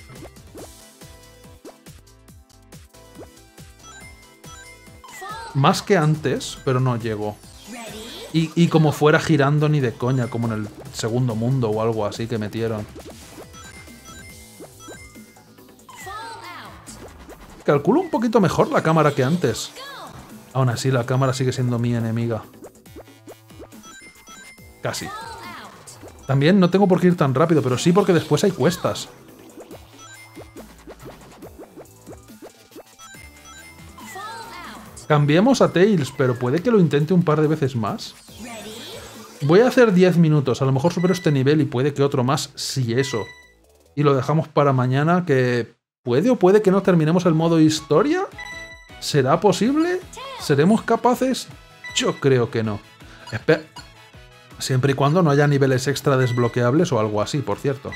Más que antes, pero no llego. Y como fuera girando ni de coña, como en el segundo mundo o algo así que metieron. Calculo un poquito mejor la cámara que antes. Aún así, la cámara sigue siendo mi enemiga. Casi. También no tengo por qué ir tan rápido, pero sí porque después hay cuestas. Cambiemos a Tails, pero puede que lo intente un par de veces más. Voy a hacer 10 minutos, a lo mejor supero este nivel y puede que otro más, si eso. Y lo dejamos para mañana, que puede o puede que no terminemos el modo historia. ¿Será posible? ¿Seremos capaces? Yo creo que no. Espera. Siempre y cuando no haya niveles extra desbloqueables o algo así, por cierto.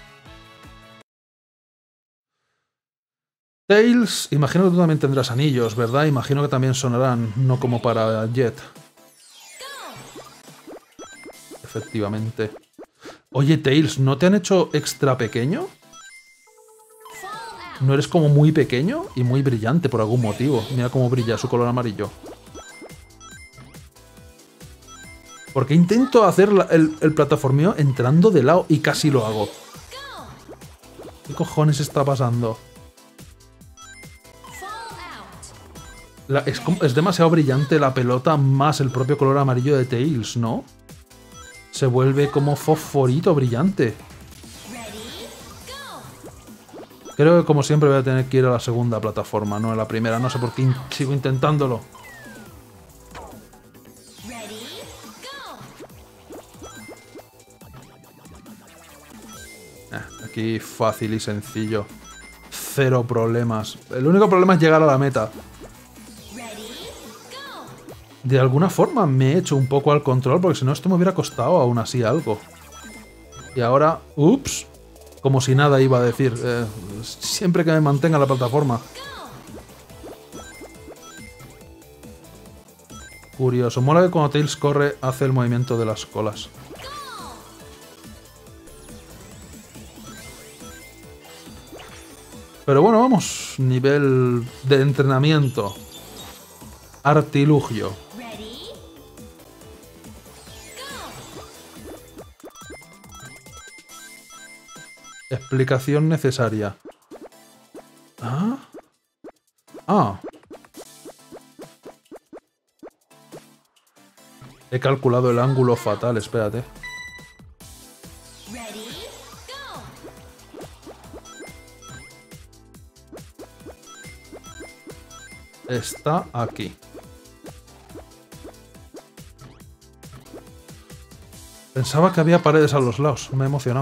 Tails, imagino que tú también tendrás anillos, ¿verdad? Imagino que también sonarán, no como para Jet. Efectivamente. Oye, Tails, ¿no te han hecho extra pequeño? ¿No eres como muy pequeño y muy brillante por algún motivo? Mira cómo brilla su color amarillo. Porque intento hacer el plataformeo entrando de lado y casi lo hago. ¿Qué cojones está pasando? Es demasiado brillante la pelota más el propio color amarillo de Tails, ¿no? Se vuelve como fosforito brillante. Creo que como siempre voy a tener que ir a la segunda plataforma, no a la primera. No sé por qué sigo intentándolo. Aquí fácil y sencillo. Cero problemas. El único problema es llegar a la meta. De alguna forma me he hecho un poco al control, porque si no esto me hubiera costado aún así algo. Y ahora, ups, como si nada iba a decir. Siempre que me mantenga en la plataforma. Curioso. Mola que cuando Tails corre hace el movimiento de las colas. Pero bueno, vamos. Nivel de entrenamiento. Artilugio. Explicación necesaria. ¿Ah? Ah. He calculado el ángulo fatal, espérate. Está aquí. Pensaba que había paredes a los lados. Me he emocionado.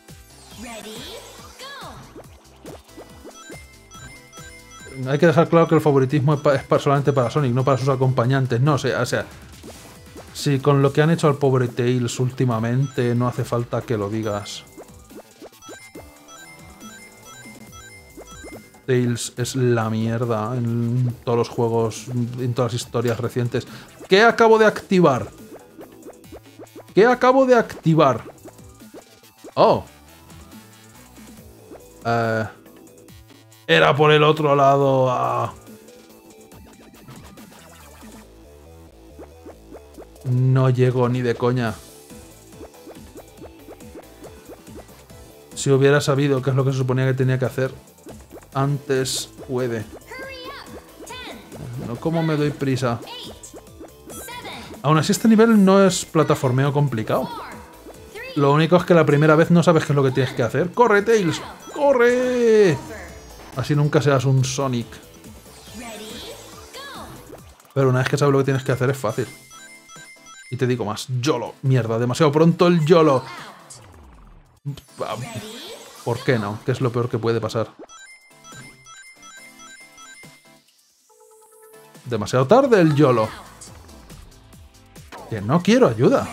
Hay que dejar claro que el favoritismo es solamente para Sonic, no para sus acompañantes. No sé, o sea... Si con lo que han hecho al pobre Tails últimamente no hace falta que lo digas. Tails es la mierda en todos los juegos, en todas las historias recientes. ¿Qué acabo de activar? ¿Qué acabo de activar? Oh. Era por el otro lado. Ah. No llego ni de coña. Si hubiera sabido qué es lo que se suponía que tenía que hacer antes, puede. No, ¿cómo me doy prisa? Aún así, este nivel no es plataformeo complicado. Lo único es que la primera vez no sabes qué es lo que tienes que hacer. ¡Corre, Tails! ¡Corre! Así nunca seas un Sonic. Pero una vez que sabes lo que tienes que hacer es fácil. Y te digo más. YOLO. Mierda, demasiado pronto el YOLO. ¿Por qué no? ¿Qué es lo peor que puede pasar? Demasiado tarde el YOLO. Que no quiero ayuda.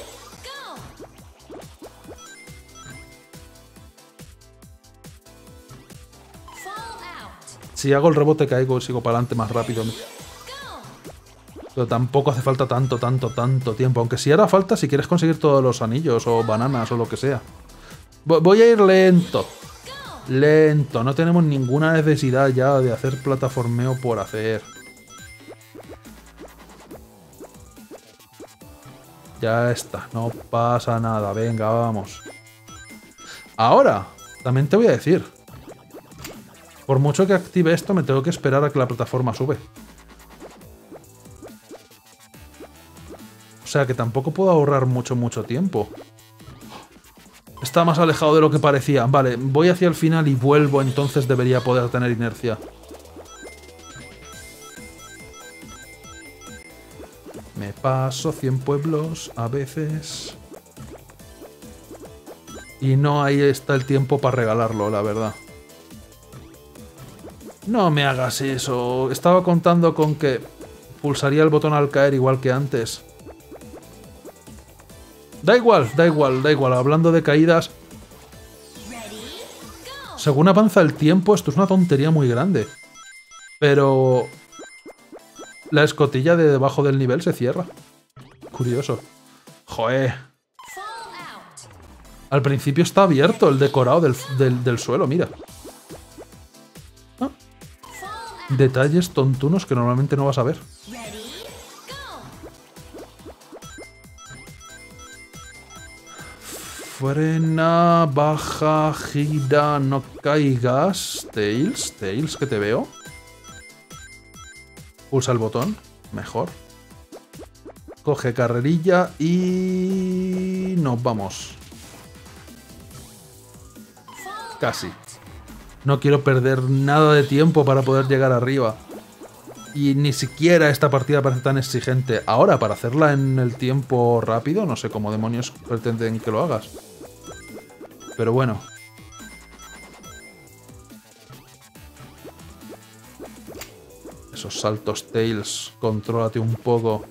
Si hago el rebote caigo y sigo para adelante más rápido. Pero tampoco hace falta tanto tiempo. Aunque si hará falta si quieres conseguir todos los anillos o bananas o lo que sea. Voy a ir lento. Lento. No tenemos ninguna necesidad ya de hacer plataformeo por hacer. Ya está. No pasa nada. Venga, vamos. Ahora, también te voy a decir. Por mucho que active esto, me tengo que esperar a que la plataforma sube. O sea que tampoco puedo ahorrar mucho tiempo. Está más alejado de lo que parecía. Vale, voy hacia el final y vuelvo, entonces debería poder tener inercia. Me paso 100 pueblos a veces. Y no ahí está el tiempo para regalarlo, la verdad. No me hagas eso. Estaba contando con que pulsaría el botón al caer igual que antes. Da igual. Hablando de caídas... Según avanza el tiempo, esto es una tontería muy grande. Pero... la escotilla de debajo del nivel se cierra. Curioso. Joder. Al principio está abierto el decorado del suelo, mira. ¿Ah? Detalles tontunos que normalmente no vas a ver. Frena, baja, gira, no caigas. Tails, que te veo. Pulsa el botón, mejor. Coge carrerilla y... nos vamos. Casi. No quiero perder nada de tiempo para poder llegar arriba. Y ni siquiera esta partida parece tan exigente. Ahora, para hacerla en el tiempo rápido, no sé cómo demonios pretenden que lo hagas. Pero bueno. Esos saltos Tails, contrólate un poco.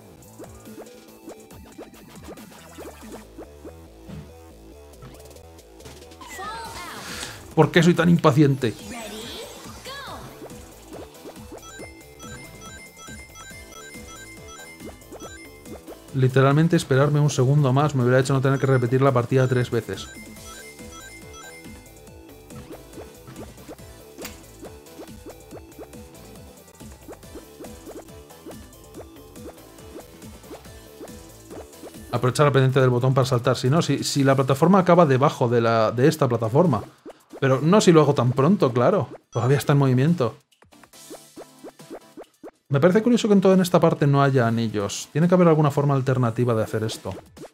¿Por qué soy tan impaciente? Literalmente esperarme un segundo más me hubiera hecho no tener que repetir la partida 3 veces. Aprovechar la pendiente del botón para saltar. Si no, si la plataforma acaba debajo de esta plataforma. Pero no si lo hago tan pronto, claro. Todavía está en movimiento. Me parece curioso que en toda esta parte no haya anillos. Tiene que haber alguna forma alternativa de hacer esto.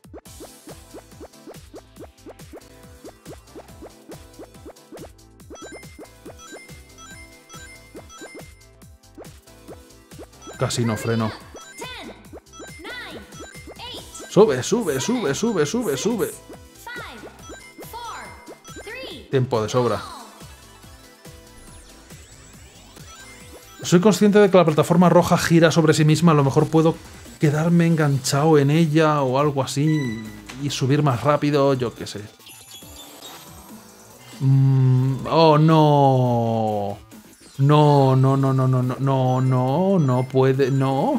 Casi no freno. Sube, sube, sube, sube, sube, sube. Tiempo de sobra. Soy consciente de que la plataforma roja gira sobre sí misma. A lo mejor puedo quedarme enganchado en ella o algo así y subir más rápido, yo qué sé. Oh, no. No, no, no, no, no, no, no, no, no puede, no.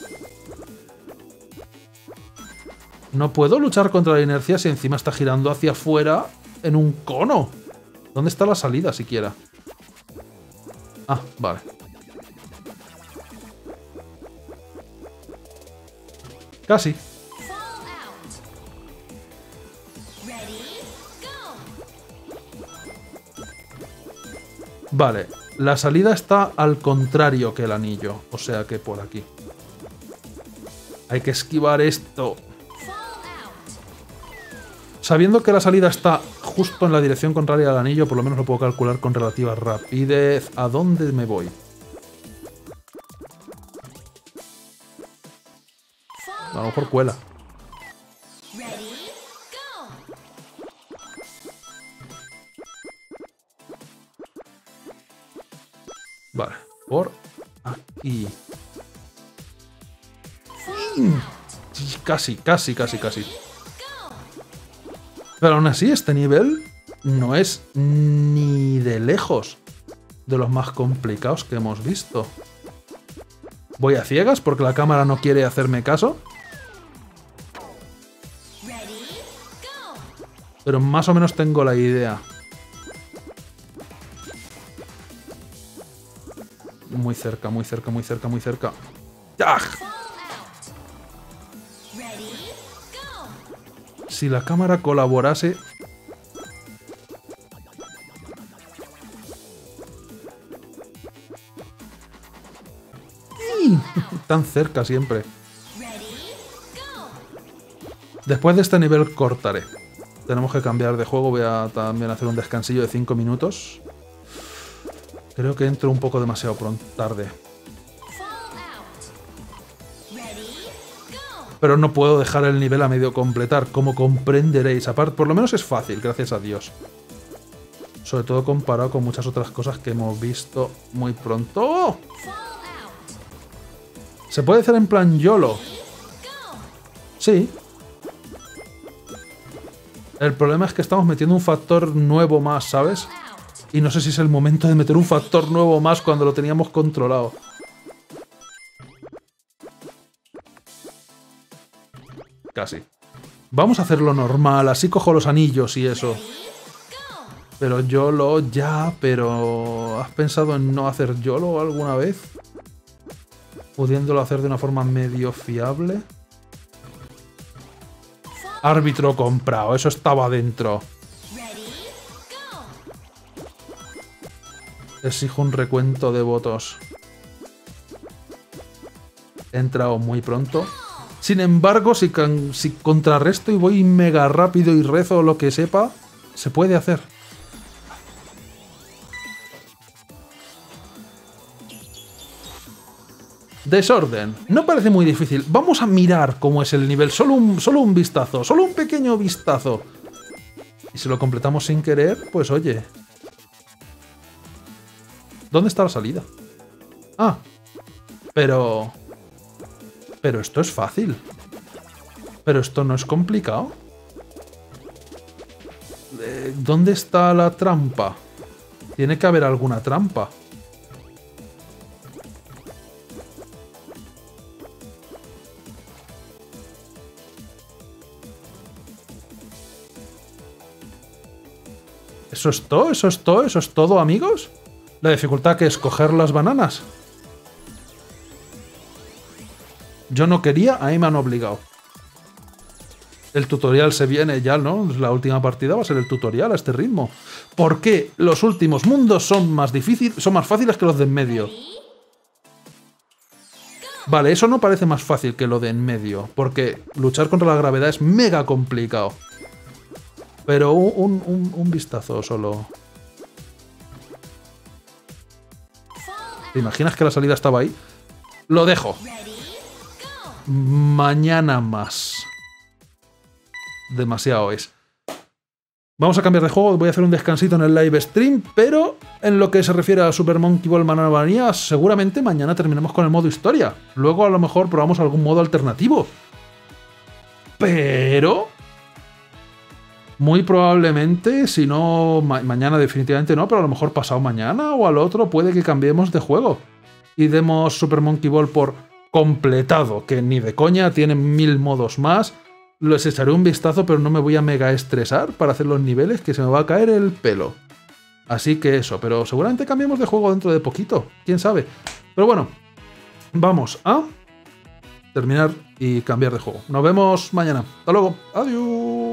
No puedo luchar contra la inercia si encima está girando hacia afuera en un cono. ¿Dónde está la salida siquiera? Ah, vale. Casi. Vale, la salida está al contrario que el anillo, o sea que por aquí. Hay que esquivar esto. Sabiendo que la salida está justo en la dirección contraria al anillo, por lo menos lo puedo calcular con relativa rapidez. ¿A dónde me voy? A lo mejor cuela. Vale, por aquí. Casi, casi, casi, casi. Pero aún así, este nivel no es ni de lejos de los más complicados que hemos visto. Voy a ciegas porque la cámara no quiere hacerme caso. Pero más o menos tengo la idea. Muy cerca, muy cerca, muy cerca, muy cerca. ¡Ah! Si la cámara colaborase... Tan cerca siempre. Después de este nivel cortaré. Tenemos que cambiar de juego. Voy a también hacer un descansillo de 5 minutos. Creo que entro un poco demasiado pronto, tarde. Pero no puedo dejar el nivel a medio completar, como comprenderéis. Aparte, por lo menos es fácil, gracias a Dios. Sobre todo comparado con muchas otras cosas que hemos visto muy pronto. ¡Oh! ¿Se puede hacer en plan YOLO? Sí. El problema es que estamos metiendo un factor nuevo más, ¿sabes? Y no sé si es el momento de meter un factor nuevo más cuando lo teníamos controlado. Casi. Vamos a hacerlo normal, así cojo los anillos y eso. Pero YOLO ya, pero... ¿Has pensado en no hacer YOLO alguna vez? Pudiéndolo hacer de una forma medio fiable. Árbitro comprado, eso estaba dentro. Exijo un recuento de votos. He entrado muy pronto. Sin embargo, si contrarresto y voy mega rápido y rezo lo que sepa, se puede hacer. Desorden. No parece muy difícil. Vamos a mirar cómo es el nivel. Solo un vistazo. Solo un pequeño vistazo. Y si lo completamos sin querer, pues oye. ¿Dónde está la salida? Ah. Pero esto es fácil. Pero esto no es complicado. ¿Dónde está la trampa? Tiene que haber alguna trampa. ¿Eso es todo? ¿Eso es todo? ¿Eso es todo, amigos? La dificultad que es coger las bananas. Yo no quería, ahí me han obligado. El tutorial se viene ya, ¿no? La última partida va a ser el tutorial a este ritmo. ¿Por qué los últimos mundos son más difíciles, son más fáciles que los de en medio? Vale, eso no parece más fácil que lo de en medio, porque luchar contra la gravedad es mega complicado. Pero un vistazo solo. ¿Te imaginas que la salida estaba ahí? Lo dejo. Mañana más. Demasiado es. Vamos a cambiar de juego, voy a hacer un descansito en el live stream, pero en lo que se refiere a Super Monkey Ball Banana Mania, seguramente mañana terminemos con el modo historia. Luego a lo mejor probamos algún modo alternativo. Pero muy probablemente, si no mañana definitivamente no, pero a lo mejor pasado mañana o al otro puede que cambiemos de juego. Y demos Super Monkey Ball por completado, que ni de coña, tiene 1000 modos más. Les echaré un vistazo, pero no me voy a mega estresar para hacer los niveles, que se me va a caer el pelo. Así que eso, pero seguramente cambiemos de juego dentro de poquito, quién sabe. Pero bueno, vamos a terminar y cambiar de juego. Nos vemos mañana. Hasta luego. Adiós.